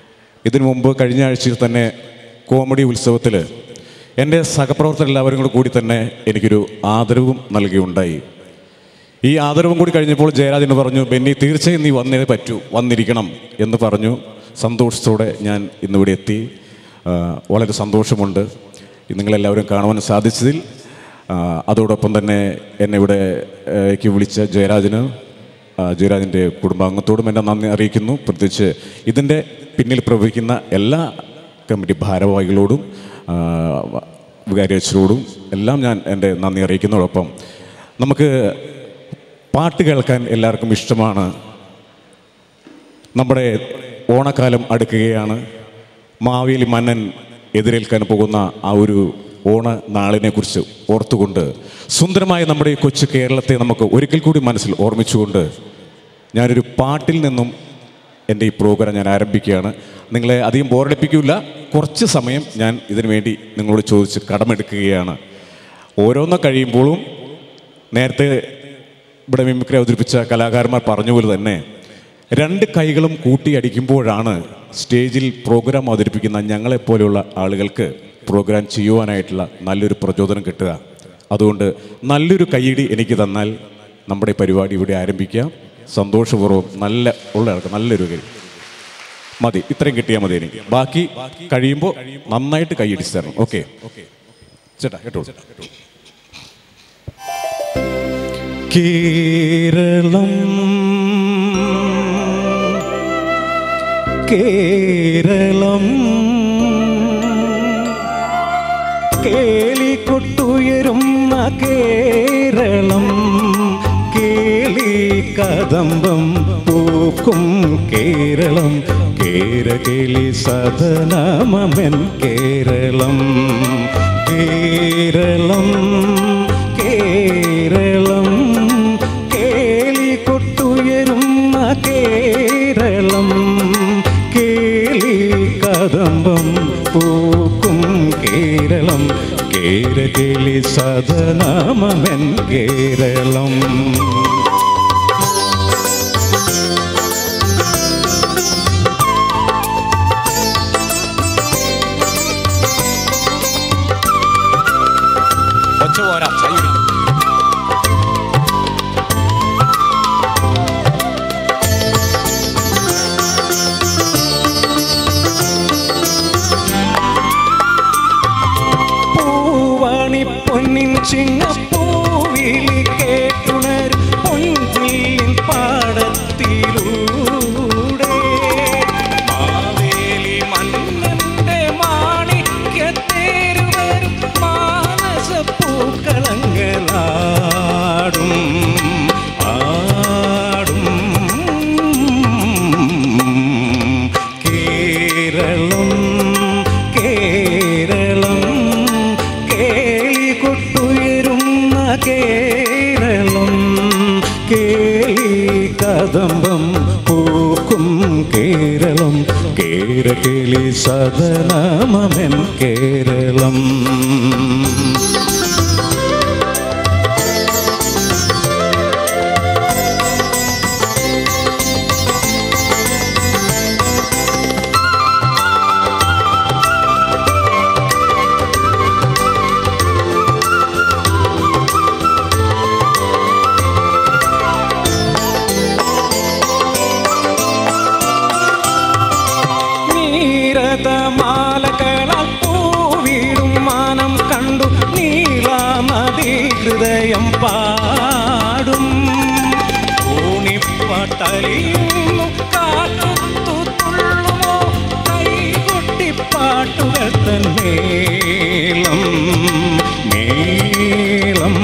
ഇതിനു മുമ്പ് കഴിഞ്ഞ ആഴ്ചയിൽ തന്നെ കോമഡി ഉത്സവത്തിൽ എൻ്റെ സഹപ്രവർത്തകരെല്ലാവരും കൂടി തന്നെ എനിക്കൊരു ആദരവും നൽകുകയുണ്ടായി. ഈ ആദരവും കൂടി കഴിഞ്ഞപ്പോൾ ജയരാജന് പറഞ്ഞു, ബെന്നി തീർച്ചയായും നീ വന്നേ പറ്റൂ, വന്നിരിക്കണം എന്ന് പറഞ്ഞു. സന്തോഷത്തോടെ ഞാൻ ഇന്നിവിടെ എത്തി. വളരെ സന്തോഷമുണ്ട് നിങ്ങളെല്ലാവരും കാണുവാൻ സാധിച്ചതിൽ. അതോടൊപ്പം തന്നെ എന്നെ ഇവിടേക്ക് വിളിച്ച ജയരാജിൻ്റെ കുടുംബാംഗത്തോടും എൻ്റെ നന്ദി അറിയിക്കുന്നു. പ്രത്യേകിച്ച് ഇതിൻ്റെ പിന്നിൽ പ്രവർത്തിക്കുന്ന എല്ലാ കമ്മിറ്റി ഭാരവാഹികളോടും വികാരിയച്ഛനോടും എല്ലാം ഞാൻ എൻ്റെ നന്ദി അറിയിക്കുന്നതോടൊപ്പം നമുക്ക് പാട്ട് കേൾക്കാൻ എല്ലാവർക്കും ഇഷ്ടമാണ്. നമ്മുടെ ഓണക്കാലം അടുക്കുകയാണ്. മാവേലി മന്നൻ എതിരേൽക്കാൻ പോകുന്ന ആ ഒരു ഓണ നാളിനെക്കുറിച്ച് ഓർത്തുകൊണ്ട് സുന്ദരമായ നമ്മുടെ ഈ കൊച്ചു കേരളത്തെ നമുക്ക് ഒരിക്കൽ കൂടി മനസ്സിൽ ഓർമ്മിച്ചുകൊണ്ട് ഞാനൊരു പാട്ടിൽ നിന്നും എൻ്റെ ഈ പ്രോഗ്രാം ഞാൻ ആരംഭിക്കുകയാണ്. നിങ്ങളെ അധികം ബോറടിപ്പിക്കില്ല. കുറച്ച് സമയം ഞാൻ ഇതിനു വേണ്ടി നിങ്ങളോട് ചോദിച്ച് കടമെടുക്കുകയാണ്. ഓരോന്ന് കഴിയുമ്പോഴും നേരത്തെ ഇവിടെ മിമിക്രി അവതരിപ്പിച്ച കലാകാരന്മാർ പറഞ്ഞ പോലെ തന്നെ 2 കൈകളും കൂട്ടിയടിക്കുമ്പോഴാണ് സ്റ്റേജിൽ പ്രോഗ്രാം അവതരിപ്പിക്കുന്ന ഞങ്ങളെപ്പോലെയുള്ള ആളുകൾക്ക് പ്രോഗ്രാം ചെയ്യുവാനായിട്ടുള്ള നല്ലൊരു പ്രചോദനം കിട്ടുക. അതുകൊണ്ട് നല്ലൊരു കൈയടി എനിക്ക് തന്നാൽ നമ്മുടെ പരിപാടി ഇവിടെ ആരംഭിക്കാം. സന്തോഷപൂർവ്വം നല്ലൊരു കൈ മതി, ഇത്രയും കിട്ടിയാൽ മതി. എനിക്ക് ബാക്കി കഴിയുമ്പോൾ നന്നായിട്ട് കൈയടിച്ച് തരണം. ഓക്കെ ചേട്ടാ കേട്ടോ. കേരളം കേരളം കേളികൊട്ടുയരുന്ന കേരളം, കേളി കദംബം പൂക്കും കേരളം, കേരകേളി സദനമമെൻ കേരളം. കേരളം കേരളം കേളികൊട്ടുയരുന്ന കേരളം, കേളി കദംബം പൂക്കും കേരളം, കേരകേളി സദനമമെൻ കേരളം. ചിങ്ങപ്പൂവിളി കേട്ടുണരും പൊൻകിളിൻ പാടത്തിലൂടെ, മാവേലി മന്നന്റെ മാണിക്യത്തേരുവരും മാനസപ്പൂക്കളങ്ങളാടും ആടും. കേരളം കേരളം കേരളം, കേളി കദംബം പൂക്കും കേരളം, കേരകേളി സദനമമെൻ കേരളം. മാലകളാൽ പൂവിടും മാനം കണ്ടു നീളാനദി ഹൃദയം പാടും, ൂണിപ്പാട്ടലിയുന്നു കാറ്റത്തു തുള്ളുമോ കൈകൊട്ടിപ്പാട്ടുകൾ തന്നേളം മേളം.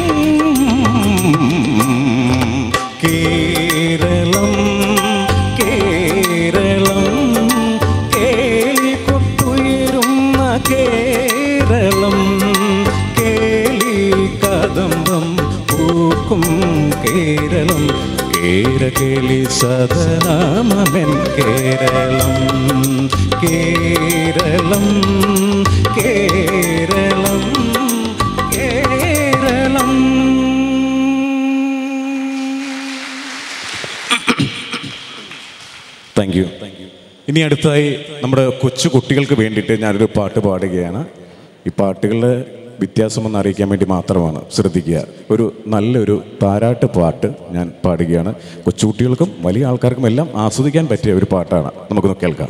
കേരളം കേരളം കേളികൊട്ടുയരുന്ന കേരളം, കേളി കദംബം പൂക്കും കേരളം, കേരകേളി സദനമമെൻ കേരളം. കേരളം കേരളം കേരളം. Thank you. ഇനി അടുത്തതായി നമ്മുടെ കൊച്ചു കുട്ടികൾക്ക് വേണ്ടിയിട്ട് ഞാനൊരു പാട്ട് പാടുകയാണ്. ഈ പാട്ടുകളുടെ വ്യത്യാസമൊന്ന് അറിയിക്കാൻ വേണ്ടി മാത്രമാണ്, ശ്രദ്ധിക്കുക. ഒരു നല്ലൊരു താരാട്ട് പാട്ട് ഞാൻ പാടുകയാണ്. കൊച്ചുകുട്ടികൾക്കും വലിയ ആൾക്കാർക്കും എല്ലാം ആസ്വദിക്കാൻ പറ്റിയ ഒരു പാട്ടാണ്. നമുക്കൊന്ന് കേൾക്കാം.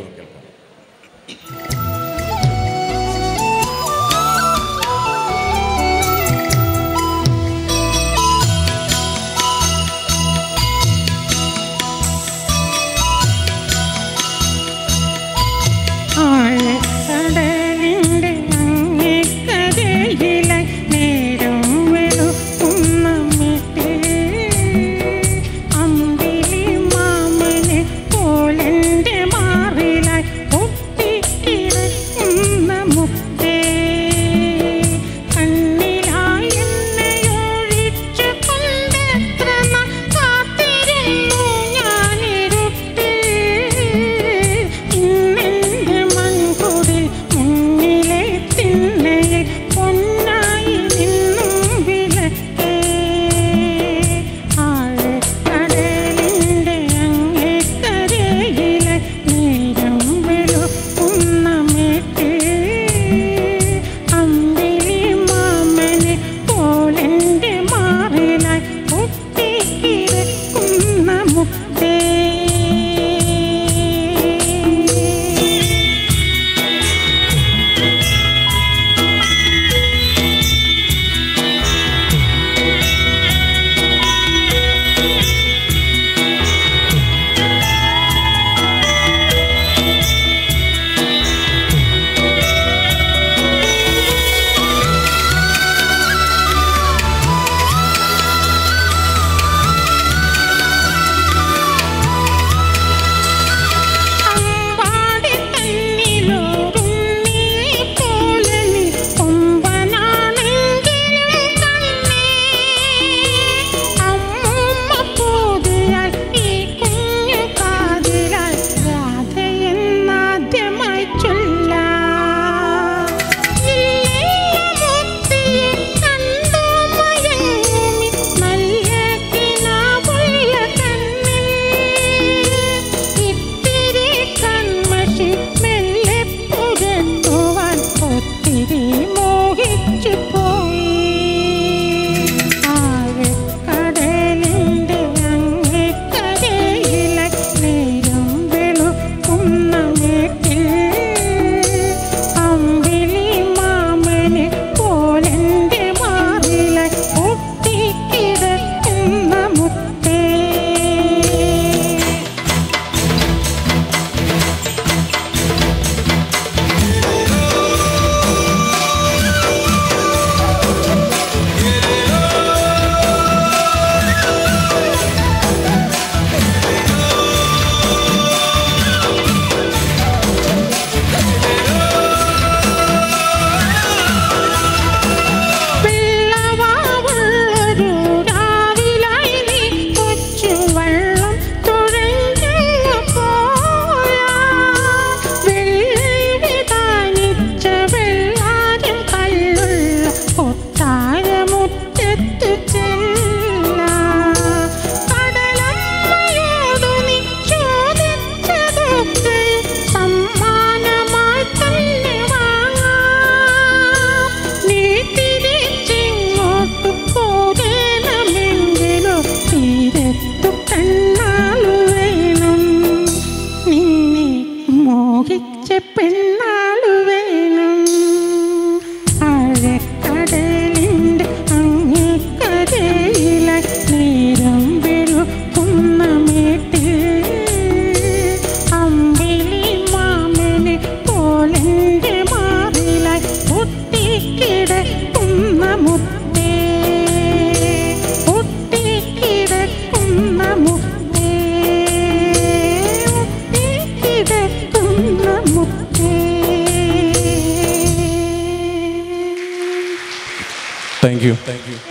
Thank you.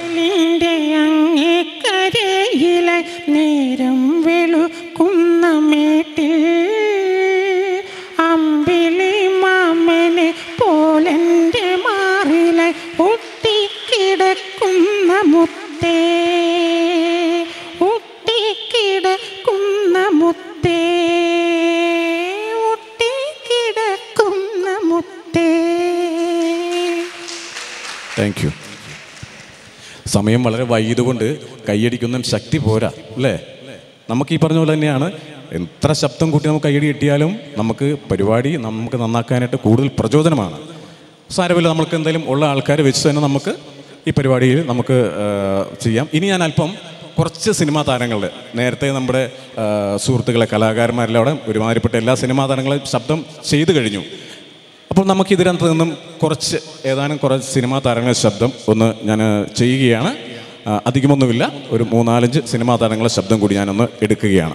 നേരം വെളുക്കുന്ന മേട്ടിൽ അമ്പിളി മാമനെ പോലെൻ്റെ മാറിലെ ഒട്ടിക്കിടക്കുന്ന മുത്തേ, ഒട്ടിക്കിടക്കുന്ന മുത്തേ, സമയം വളരെ വൈകിയതുകൊണ്ട് കൈയടിക്കൊന്നും ശക്തി പോരാ അല്ലേ? നമുക്ക് ഈ പറഞ്ഞ പോലെ തന്നെയാണ്, എത്ര ശബ്ദം കൂട്ടി നമുക്ക് കൈയടി കിട്ടിയാലും നമുക്ക് പരിപാടി നമുക്ക് നന്നാക്കാനായിട്ട് കൂടുതൽ പ്രചോദനമാണ്. സാരമില്ല, നമുക്ക് എന്തായാലും ഉള്ള ആൾക്കാരെ വെച്ച് തന്നെ നമുക്ക് ഈ പരിപാടിയിൽ നമുക്ക് ചെയ്യാം. ഇനി ഞാൻ അല്പം കുറച്ച് സിനിമാ താരങ്ങളുടെ, നേരത്തെ നമ്മുടെ സുഹൃത്തുക്കളെ കലാകാരന്മാരെല്ലാം അവിടെ ഒരുമാതിരിപ്പെട്ട എല്ലാ സിനിമാ താരങ്ങളും ശബ്ദം ചെയ്തു കഴിഞ്ഞു. അപ്പോൾ നമുക്ക് ഇതിനകത്ത് നിന്നും ഏതാനും കുറച്ച് സിനിമാ താരങ്ങളുടെ ശബ്ദം ഒന്ന് ഞാൻ ചെയ്യുകയാണ്. അധികമൊന്നുമില്ല, ഒരു 3-4 സിനിമാ താരങ്ങളുടെ ശബ്ദം കൂടി ഞാനൊന്ന് എടുക്കുകയാണ്.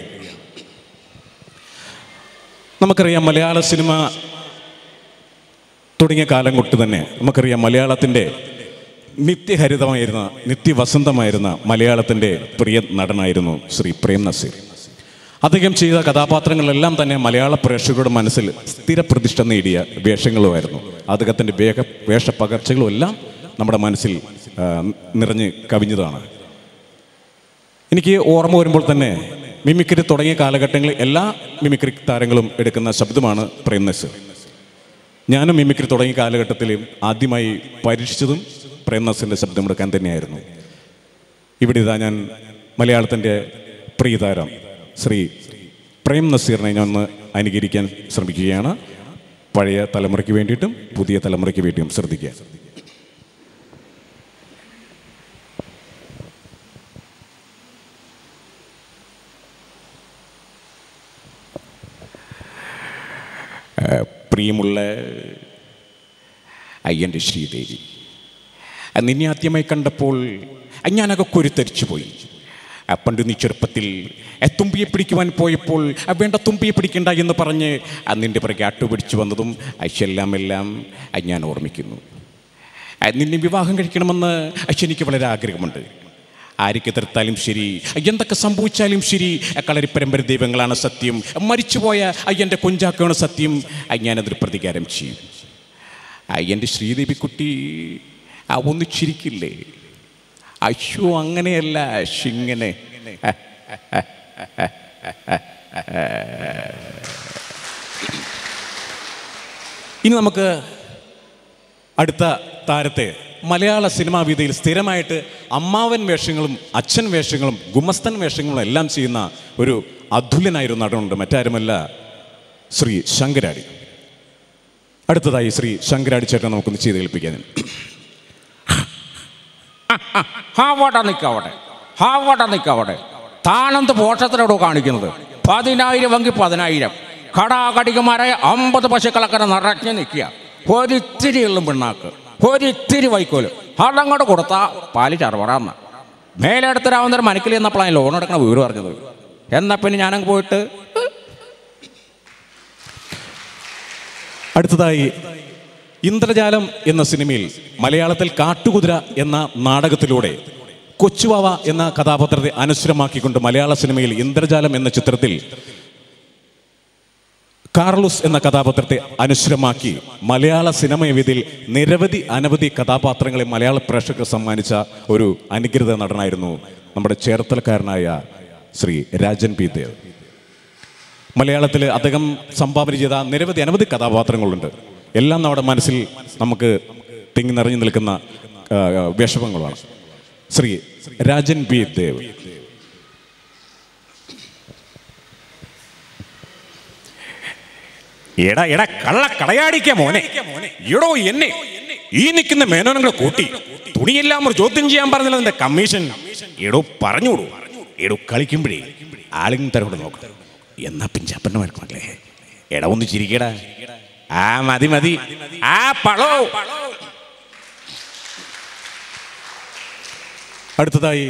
നമുക്കറിയാം, മലയാള സിനിമ തുടങ്ങിയ കാലം തൊട്ട് തന്നെ നമുക്കറിയാം, മലയാളത്തിൻ്റെ നിത്യഹരിതമായിരുന്ന, നിത്യവസന്തമായിരുന്ന മലയാളത്തിൻ്റെ പ്രിയ നടനായിരുന്നു ശ്രീ പ്രേം നസീർ. അദ്ദേഹം ചെയ്ത കഥാപാത്രങ്ങളെല്ലാം തന്നെ മലയാള പ്രേക്ഷകരുടെ മനസ്സിൽ സ്ഥിരപ്രതിഷ്ഠ നേടിയ വേഷങ്ങളുമായിരുന്നു. അദ്ദേഹത്തിൻ്റെ വേഷപ്പകർച്ചകളും എല്ലാം നമ്മുടെ മനസ്സിൽ നിറഞ്ഞ് കവിഞ്ഞതാണ്. എനിക്ക് ഓർമ്മ വരുമ്പോൾ തന്നെ മിമിക്രി തുടങ്ങിയ കാലഘട്ടങ്ങളിൽ എല്ലാ മിമിക്രി താരങ്ങളും എടുക്കുന്ന ശബ്ദമാണ് പ്രേം നസീർ. ഞാനും മിമിക്രി തുടങ്ങിയ കാലഘട്ടത്തിൽ ആദ്യമായി പരീക്ഷിച്ചതും പ്രേം നസീറിൻ്റെ ശബ്ദമെടുക്കാൻ തന്നെയായിരുന്നു. ഇവിടെ ഇതാ ഞാൻ മലയാളത്തിൻ്റെ പ്രിയതാരം ശ്രീ പ്രേം നസീറിനെ ഞാൻ ഒന്ന് അനുകരിക്കാൻ ശ്രമിക്കുകയാണ്. പഴയ തലമുറയ്ക്ക് വേണ്ടിയിട്ടും പുതിയ തലമുറയ്ക്ക് വേണ്ടിയും ശ്രദ്ധിക്കുക. പ്രിയമുള്ള അയ്യൻ്റെ ശ്രീദേവി, നിന്നെ ആദ്യമായി കണ്ടപ്പോൾ ഞാനൊക്കെ കൊരുത്തരിച്ചു പോയി. പണ്ട് നീ ചെറുപ്പത്തിൽ തുമ്പിയെ പിടിക്കുവാൻ പോയപ്പോൾ വേണ്ട തുമ്പിയെ പിടിക്കണ്ട എന്ന് പറഞ്ഞ് നിൻ്റെ പിറകെ ആട്ടുപിടിച്ചു വന്നതും എല്ലാം ഞാൻ ഓർമ്മിക്കുന്നു. നിന്നെ വിവാഹം കഴിക്കണമെന്ന് എനിക്ക് വളരെ ആഗ്രഹമുണ്ട്. ആർക്ക് എതിർത്താലും ശരി, എന്തൊക്കെ സംഭവിച്ചാലും ശരി, കളരിപ്പരമ്പര ദൈവങ്ങളാണ് സത്യം, മരിച്ചുപോയ അയ്യൻ്റെ കുഞ്ചാക്കാണ് സത്യം, ഞാനതൊരു പ്രതികാരം ചെയ്യും. അയ്യൻ്റെ ശ്രീദേവി കുട്ടി ഒന്ന് ചിരിക്കില്ലേ? അയ്യോ അങ്ങനെയല്ല, ഇങ്ങനെ. ഇനി നമുക്ക് അടുത്ത താരത്തെ, മലയാള സിനിമാ വേദിയിൽ സ്ഥിരമായിട്ട് അമ്മാവൻ വേഷങ്ങളും അച്ഛൻ വേഷങ്ങളും ഗുമസ്തൻ വേഷങ്ങളും എല്ലാം ചെയ്യുന്ന ഒരു അതുല്യനായൊരു നടനുണ്ട്, മറ്റാരുമല്ല ശ്രീ ശങ്കരാടി. അടുത്തതായി ശ്രീ ശങ്കരാടി ചേട്ടൻ നമുക്കൊന്ന് ചെയ്ത് കേൾപ്പിക്കാൻ. നിൽക്കവിടെ താനെന്ത് പോഷത്തിനോട് കാണിക്കുന്നത്? 10,000 എങ്കിൽ 10,000 കടാകടികമാരായ 50 പശുക്കളൊക്കെ നിറഞ്ഞ് നിൽക്കുക. ഒരിത്തിരി എള്ളും പിണ്ണാക്ക്, ഒരിത്തിരി വൈക്കോല് അതങ്ങോട്ട് കൊടുത്താൽ പാല് ചറവറാന്ന. മേലെടുത്തരാവുന്നൊരു മനക്കിൽ എന്നപ്പോഴാണ് ലോൺ എടുക്കണ വിവരം പറഞ്ഞത്. എന്നാൽ പിന്നെ ഞാനങ്ങ് പോയിട്ട്. അടുത്തതായി ഇന്ദ്രജാലം എന്ന സിനിമയിൽ മലയാളത്തിൽ കാട്ടുകുതിര എന്ന നാടകത്തിലൂടെ കൊച്ചുവാവ എന്ന കഥാപാത്രത്തെ അനശ്വരമാക്കിക്കൊണ്ട് മലയാള സിനിമയിൽ ഇന്ദ്രജാലം എന്ന ചിത്രത്തിൽ കാർലോസ് എന്ന കഥാപാത്രത്തെ അനശ്വരമാക്കി മലയാള സിനിമ വേദിയിൽ അനവധി കഥാപാത്രങ്ങളെ മലയാള പ്രേക്ഷകർ സമ്മാനിച്ച ഒരു അനുഗ്രഹീത നടനായിരുന്നു നമ്മുടെ ചേർത്തലക്കാരനായ ശ്രീ രാജൻ പി ദേവ്. മലയാളത്തിൽ അദ്ദേഹം സംഭാവന ചെയ്ത അനവധി കഥാപാത്രങ്ങളുണ്ട്. എല്ലാം നമ്മുടെ മനസ്സിൽ നമുക്ക് തിങ്ങി നിറഞ്ഞു നിൽക്കുന്ന വേഷങ്ങളാണ്. ശ്രീ രാജൻ പി ദേവ്. എടാ കള്ള കളയാടിക്ക മോനെ, എടോ എന്നെ ഈ നിൽക്കുന്ന മേനോനങ്ങളെ കൂട്ടി തുണിയെല്ലാം ഒരു ചോദ്യം ചെയ്യാൻ പറഞ്ഞില്ല നിന്റെ കമ്മീഷൻ. എടോ പറഞ്ഞോളൂ, എടോ കളിക്കുമ്പോഴേ ആളും തരോട് നോക്കാം. എന്നാ പിഞ്ചാപ്പന്നെ മറക്കണല്ലേ? എടാ ഒന്ന് ചിരിക്കടാ. മതി പളോ. അടുത്തതായി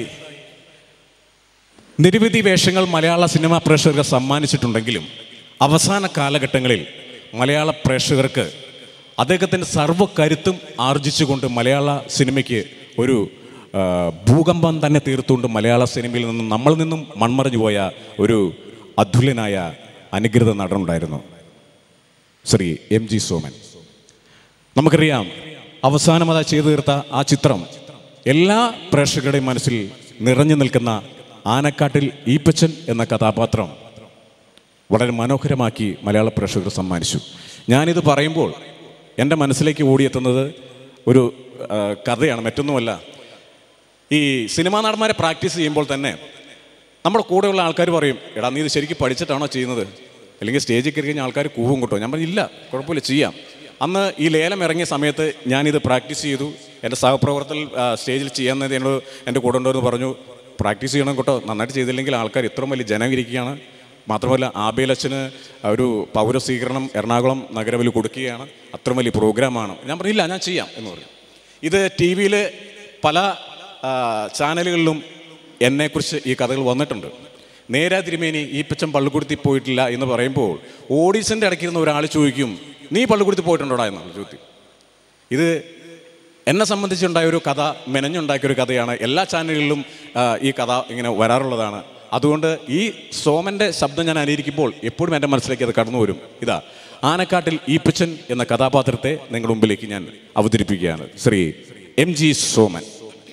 നിരവധി വേഷങ്ങൾ മലയാള സിനിമാ പ്രേക്ഷകർക്ക് സമ്മാനിച്ചിട്ടുണ്ടെങ്കിലും അവസാന കാലഘട്ടങ്ങളിൽ മലയാള പ്രേക്ഷകർക്ക് അദ്ദേഹത്തിൻ്റെ സർവ്വകരുത്തും ആർജിച്ചുകൊണ്ട് മലയാള സിനിമയ്ക്ക് ഒരു ഭൂകമ്പം തന്നെ തീർത്തുകൊണ്ട് മലയാള സിനിമയിൽ നിന്നും നമ്മളിൽ നിന്നും മൺമറഞ്ഞു പോയ ഒരു അതുല്യനായ അനുഗ്രഹീത നടനുണ്ടായിരുന്നു ശ്രീ MG സോമൻ. നമുക്കറിയാം, അവസാനമതായി ചെയ്തു തീർത്ത ആ ചിത്രം എല്ലാ പ്രേക്ഷകരുടെയും മനസ്സിൽ നിറഞ്ഞു നിൽക്കുന്ന ആനക്കാട്ടിൽ ഈപ്പച്ചൻ എന്ന കഥാപാത്രം വളരെ മനോഹരമാക്കി മലയാള പ്രേക്ഷകർ സമ്മാനിച്ചു. ഞാനിത് പറയുമ്പോൾ എൻ്റെ മനസ്സിലേക്ക് ഓടിയെത്തുന്നത് ഒരു കഥയാണ്, മറ്റൊന്നുമല്ല. ഈ സിനിമാ നടന്മാരെ പ്രാക്ടീസ് ചെയ്യുമ്പോൾ തന്നെ നമ്മുടെ കൂടെയുള്ള ആൾക്കാർ പറയും, എടാ നീ ഇത് ശരിക്കും പഠിച്ചിട്ടാണോ ചെയ്യുന്നത്, അല്ലെങ്കിൽ സ്റ്റേജിൽ കയറി കഴിഞ്ഞാൽ ആൾക്കാർ കൂവും കിട്ടോ. ഞാൻ പറഞ്ഞു ഇല്ല, കുഴപ്പമില്ല, ചെയ്യാം. അന്ന് ഈ ലേലം ഇറങ്ങിയ സമയത്ത് ഞാനിത് പ്രാക്ടീസ് ചെയ്തു. എൻ്റെ സഹപ്രവർത്തകർ സ്റ്റേജിൽ ചെയ്യാമെന്നത് എന്നോട് എൻ്റെ കൂടെ ഉണ്ടോയെന്ന് പറഞ്ഞു, പ്രാക്ടീസ് ചെയ്യണം കേട്ടോ, നന്നായിട്ട് ചെയ്തില്ലെങ്കിൽ ആൾക്കാർ ഇത്രയും വലിയ ജനം ഇരിക്കുകയാണ്. മാത്രമല്ല ആബേലച്ഛന് ഒരു പൗരസ്വീകരണം എറണാകുളം നഗരവിൽ കൊടുക്കുകയാണ്, അത്രയും വലിയ പ്രോഗ്രാമാണ്. ഞാൻ പറഞ്ഞില്ല, ഞാൻ ചെയ്യാം എന്ന് പറഞ്ഞു. ഇത് ടി വിയിൽ പല ചാനലുകളിലും എന്നെക്കുറിച്ച് ഈ കഥകൾ വന്നിട്ടുണ്ട്. നേരാ തിരുമേനി ഈ പച്ചൻ പള്ളിക്കുടുത്തി പോയിട്ടില്ല എന്ന് പറയുമ്പോൾ ഓഡീഷൻ്റെ ഇടയ്ക്കിരുന്ന ഒരാൾ ചോദിക്കും, നീ പള്ളിക്കുടുത്തി പോയിട്ടുണ്ടോടാ എന്നാണ് ചോദ്യം. ഇത് എന്നെ സംബന്ധിച്ചുണ്ടായ ഒരു കഥ, മെനഞ്ഞുണ്ടാക്കിയൊരു കഥയാണ്. എല്ലാ ചാനലുകളിലും ഈ കഥ ഇങ്ങനെ വരാറുള്ളതാണ്. അതുകൊണ്ട് ഈ സോമൻ്റെ ശബ്ദം ഞാൻ അനുകരിക്കുമ്പോൾ എപ്പോഴും എൻ്റെ മനസ്സിലേക്ക് അത് കടന്നു വരും. ഇതാ ആനക്കാട്ടിൽ ഈപ്പച്ചൻ എന്ന കഥാപാത്രത്തെ നിങ്ങളുടെ മുമ്പിലേക്ക് ഞാൻ അവതരിപ്പിക്കുകയാണ്. ശ്രീ MG സോമൻ.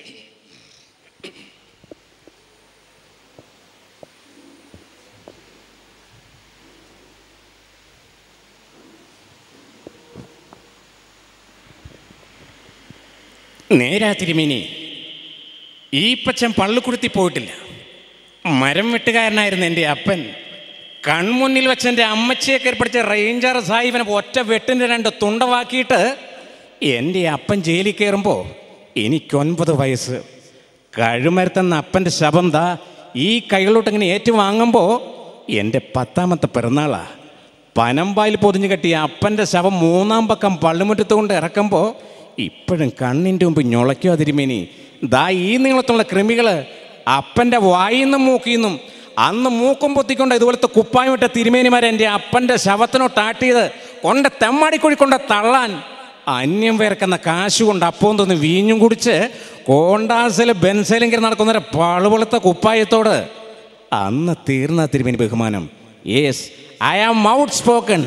നേരാ തിരുമേനി, ഈപ്പച്ചൻ പള്ളിക്കുടുത്തി പോയിട്ടില്ല. മരം വെട്ടുകാരനായിരുന്നു എൻ്റെ അപ്പൻ. കൺമുന്നിൽ വെച്ച് എൻ്റെ അമ്മച്ചിയെ കയറിപ്പിടിച്ച റേഞ്ചർ സാഹിബിനെ ഒറ്റ വെട്ടിൻ്റെ 2 തുണ്ടവാക്കിയിട്ട് എൻ്റെ അപ്പൻ ജയിലിൽ കയറുമ്പോൾ എനിക്ക് 9 വയസ്സ്. കഴുമരത്തെന്ന അപ്പൻ്റെ ശബം ദാ ഈ കൈകളോട്ട് ഇങ്ങനെ ഏറ്റുവാങ്ങുമ്പോൾ എൻ്റെ 10ാമത്തെ പിറന്നാളാണ്. പനമ്പായിൽ പൊതിഞ്ഞു കെട്ടിയ അപ്പൻ്റെ ശവം 3ാം പക്കം പള്ളിമുറ്റത്ത് കൊണ്ട് ഇറക്കുമ്പോൾ ഇപ്പോഴും കണ്ണിൻ്റെ മുമ്പ് ഞൊളയ്ക്കോ തിരുമേനി. ദാ ഈ നീളത്തുള്ള കൃമികൾ അപ്പൻ്റെ വായിന്നും മൂക്കിന്നും അന്ന് മൂക്കും പൊത്തിക്കൊണ്ട് ഇതുപോലത്തെ കുപ്പായമിട്ട തിരുമേനിമാരെ എൻ്റെ അപ്പൻ്റെ ശവത്തിനോട്ടാട്ടിയത് കൊണ്ട് തെമ്മാടിക്കുഴി കൊണ്ട് തള്ളാൻ അന്യം വേർക്കുന്ന കാശ് കൊണ്ട് അപ്പം തോന്നി വീഞ്ഞും കുടിച്ച് കോണ്ടാസിൽ ബെൻസേലും കയറി നടക്കുന്നവരെ പളുപളുത്ത കുപ്പായത്തോട് അന്ന് തീർന്ന തിരുമേനി ബഹുമാനം. Yes, I am outspoken.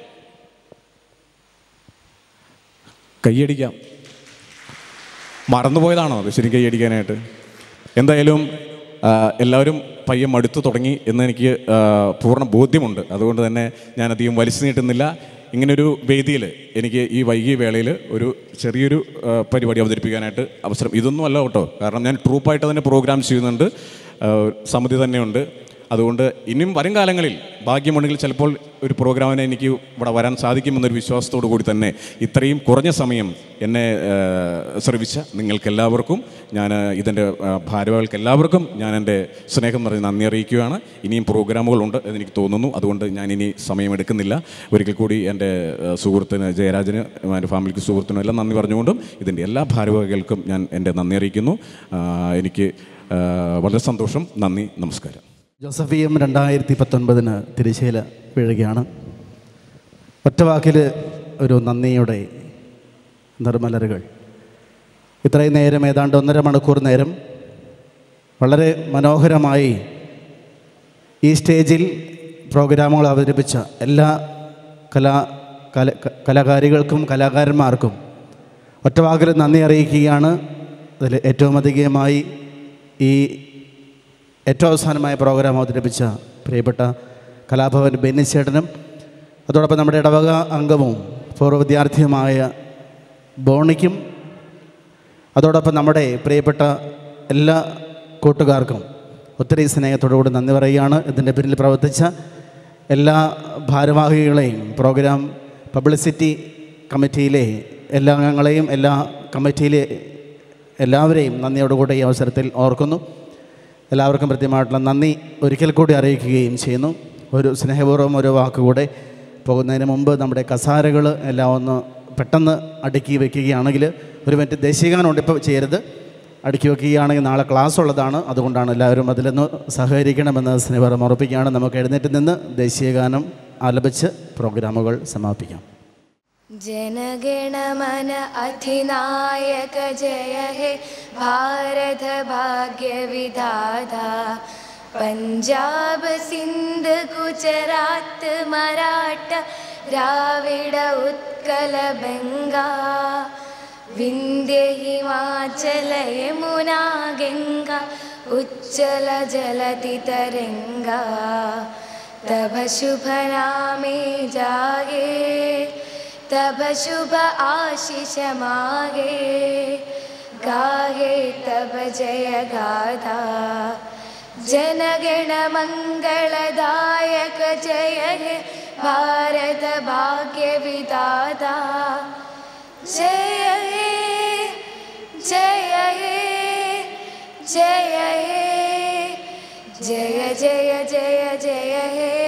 കൈയടിക്കാം. മറന്നുപോയതാണോ അത് ശരി കൈയടിക്കാനായിട്ട്? എന്തായാലും എല്ലാവരും പയ്യെ മടുത്തു തുടങ്ങി എന്ന് എനിക്ക് പൂർണ്ണ ബോധ്യമുണ്ട്. അതുകൊണ്ട് തന്നെ ഞാനധികം വലിച്ചു നീട്ടുന്നില്ല. ഇങ്ങനൊരു വേദിയിൽ എനിക്ക് ഈ വൈകിയ വേളയിൽ ഒരു ചെറിയൊരു പരിപാടി അവതരിപ്പിക്കാനായിട്ട് അവസരം ഇതൊന്നും അല്ല കേട്ടോ. കാരണം ഞാൻ ട്രൂപ്പായിട്ട് തന്നെ പ്രോഗ്രാം ചെയ്യുന്നുണ്ട്, സമിതി തന്നെയുണ്ട്. അതുകൊണ്ട് ഇനിയും വരും കാലങ്ങളിൽ ഭാഗ്യമുണ്ടെങ്കിൽ ചിലപ്പോൾ ഒരു പ്രോഗ്രാമിന് എനിക്ക് ഇവിടെ വരാൻ സാധിക്കുമെന്നൊരു വിശ്വാസത്തോടു കൂടി തന്നെ ഇത്രയും കുറഞ്ഞ സമയം എന്നെ ശ്രവിച്ച നിങ്ങൾക്കെല്ലാവർക്കും ഞാൻ ഇതിൻ്റെ ഭാരവാഹികൾക്ക് എല്ലാവർക്കും ഞാൻ എൻ്റെ സ്നേഹം നിറഞ്ഞ് നന്ദി അറിയിക്കുകയാണ്. ഇനിയും പ്രോഗ്രാമുകളുണ്ട് എന്നെനിക്ക് തോന്നുന്നു. അതുകൊണ്ട് ഞാനിനി സമയമെടുക്കുന്നില്ല. ഒരിക്കൽ കൂടി എൻ്റെ സുഹൃത്തിന് ജയരാജന്, എൻ്റെ ഫാമിലിക്ക് സുഹൃത്തിനും എല്ലാം നന്ദി പറഞ്ഞുകൊണ്ടും ഇതിൻ്റെ എല്ലാ ഭാരവാഹികൾക്കും ഞാൻ എൻ്റെ നന്ദി അറിയിക്കുന്നു. എനിക്ക് വളരെ സന്തോഷം. നന്ദി, നമസ്കാരം. ജോസഫിയം 2019 തിരശ്ശീല വീഴുകയാണ്. ഒറ്റവാക്കിൽ ഒരു നന്ദിയുടെ നിർമ്മലരുകൾ. ഇത്രയും നേരം, ഏതാണ്ട് 1.5 മണിക്കൂർ നേരം വളരെ മനോഹരമായി ഈ സ്റ്റേജിൽ പ്രോഗ്രാമുകൾ അവതരിപ്പിച്ച എല്ലാ കലാകാരികൾക്കും കലാകാരന്മാർക്കും ഒറ്റവാക്കിൽ നന്ദി അറിയിക്കുകയാണ്. അതിൽ ഏറ്റവും അധികമായി ഈ ഏറ്റവും അവസാനമായ പ്രോഗ്രാം അവതരിപ്പിച്ച പ്രിയപ്പെട്ട കലാഭവൻ ബെന്നിച്ചേട്ടനും അതോടൊപ്പം നമ്മുടെ ഇടവക അംഗവും പൂർവ്വ വിദ്യാർത്ഥിയുമായ ബോണിക്കും അതോടൊപ്പം നമ്മുടെ പ്രിയപ്പെട്ട എല്ലാ കൂട്ടുകാർക്കും ഒത്തിരി സ്നേഹത്തോടുകൂടി നന്ദി പറയുകയാണ്. ഇതിൻ്റെ പിന്നിൽ പ്രവർത്തിച്ച എല്ലാ ഭാരവാഹികളെയും, പ്രോഗ്രാം പബ്ലിസിറ്റി കമ്മിറ്റിയിലെ എല്ലാ അംഗങ്ങളെയും, എല്ലാ കമ്മിറ്റിയിലെ എല്ലാവരെയും നന്ദിയോടുകൂടി ഈ അവസരത്തിൽ ഓർക്കുന്നു. എല്ലാവർക്കും കൃത്യമായിട്ടുള്ള നന്ദി ഒരിക്കൽ കൂടി അറിയിക്കുകയും ചെയ്യുന്നു. ഒരു സ്നേഹപൂർവ്വം ഒരു വാക്കുകൂടെ പോകുന്നതിന് മുമ്പ് നമ്മുടെ കസാരകൾ എല്ലാം ഒന്ന് പെട്ടെന്ന് അടുക്കി വയ്ക്കുകയാണെങ്കിൽ, ഒരു മിനിറ്റ് ദേശീയഗാനമുണ്ട്, ഇപ്പോൾ ചെയ്യരുത്, അടുക്കി വയ്ക്കുകയാണെങ്കിൽ നാളെ ക്ലാസ് ഉള്ളതാണ്. അതുകൊണ്ടാണ് എല്ലാവരും അതിലൊന്ന് സഹകരിക്കണമെന്ന് സ്നേഹപൂർവ്വം ഉറപ്പിക്കുകയാണ്. നമുക്ക് എഴുന്നേറ്റ് നിന്ന് ദേശീയഗാനം ആലപിച്ച് പ്രോഗ്രാമുകൾ സമാപിക്കാം. जनगण मन अधिनायक जय हे भारत भाग्य विधाता पंजाब सिंध गुजरात मराठा द्राविड उत्कल बंगा विंध्य हिमाचल यमुना गंगा उच्चल जलति तरंगा तब शुभ नामे जागे तब शुभ आशीष मागे गाहे तब जय गाथा जनगण मंगलदायक जय हे भारत भाग्य विधाता जय हे जय हे जय हे जय जय जय जय हे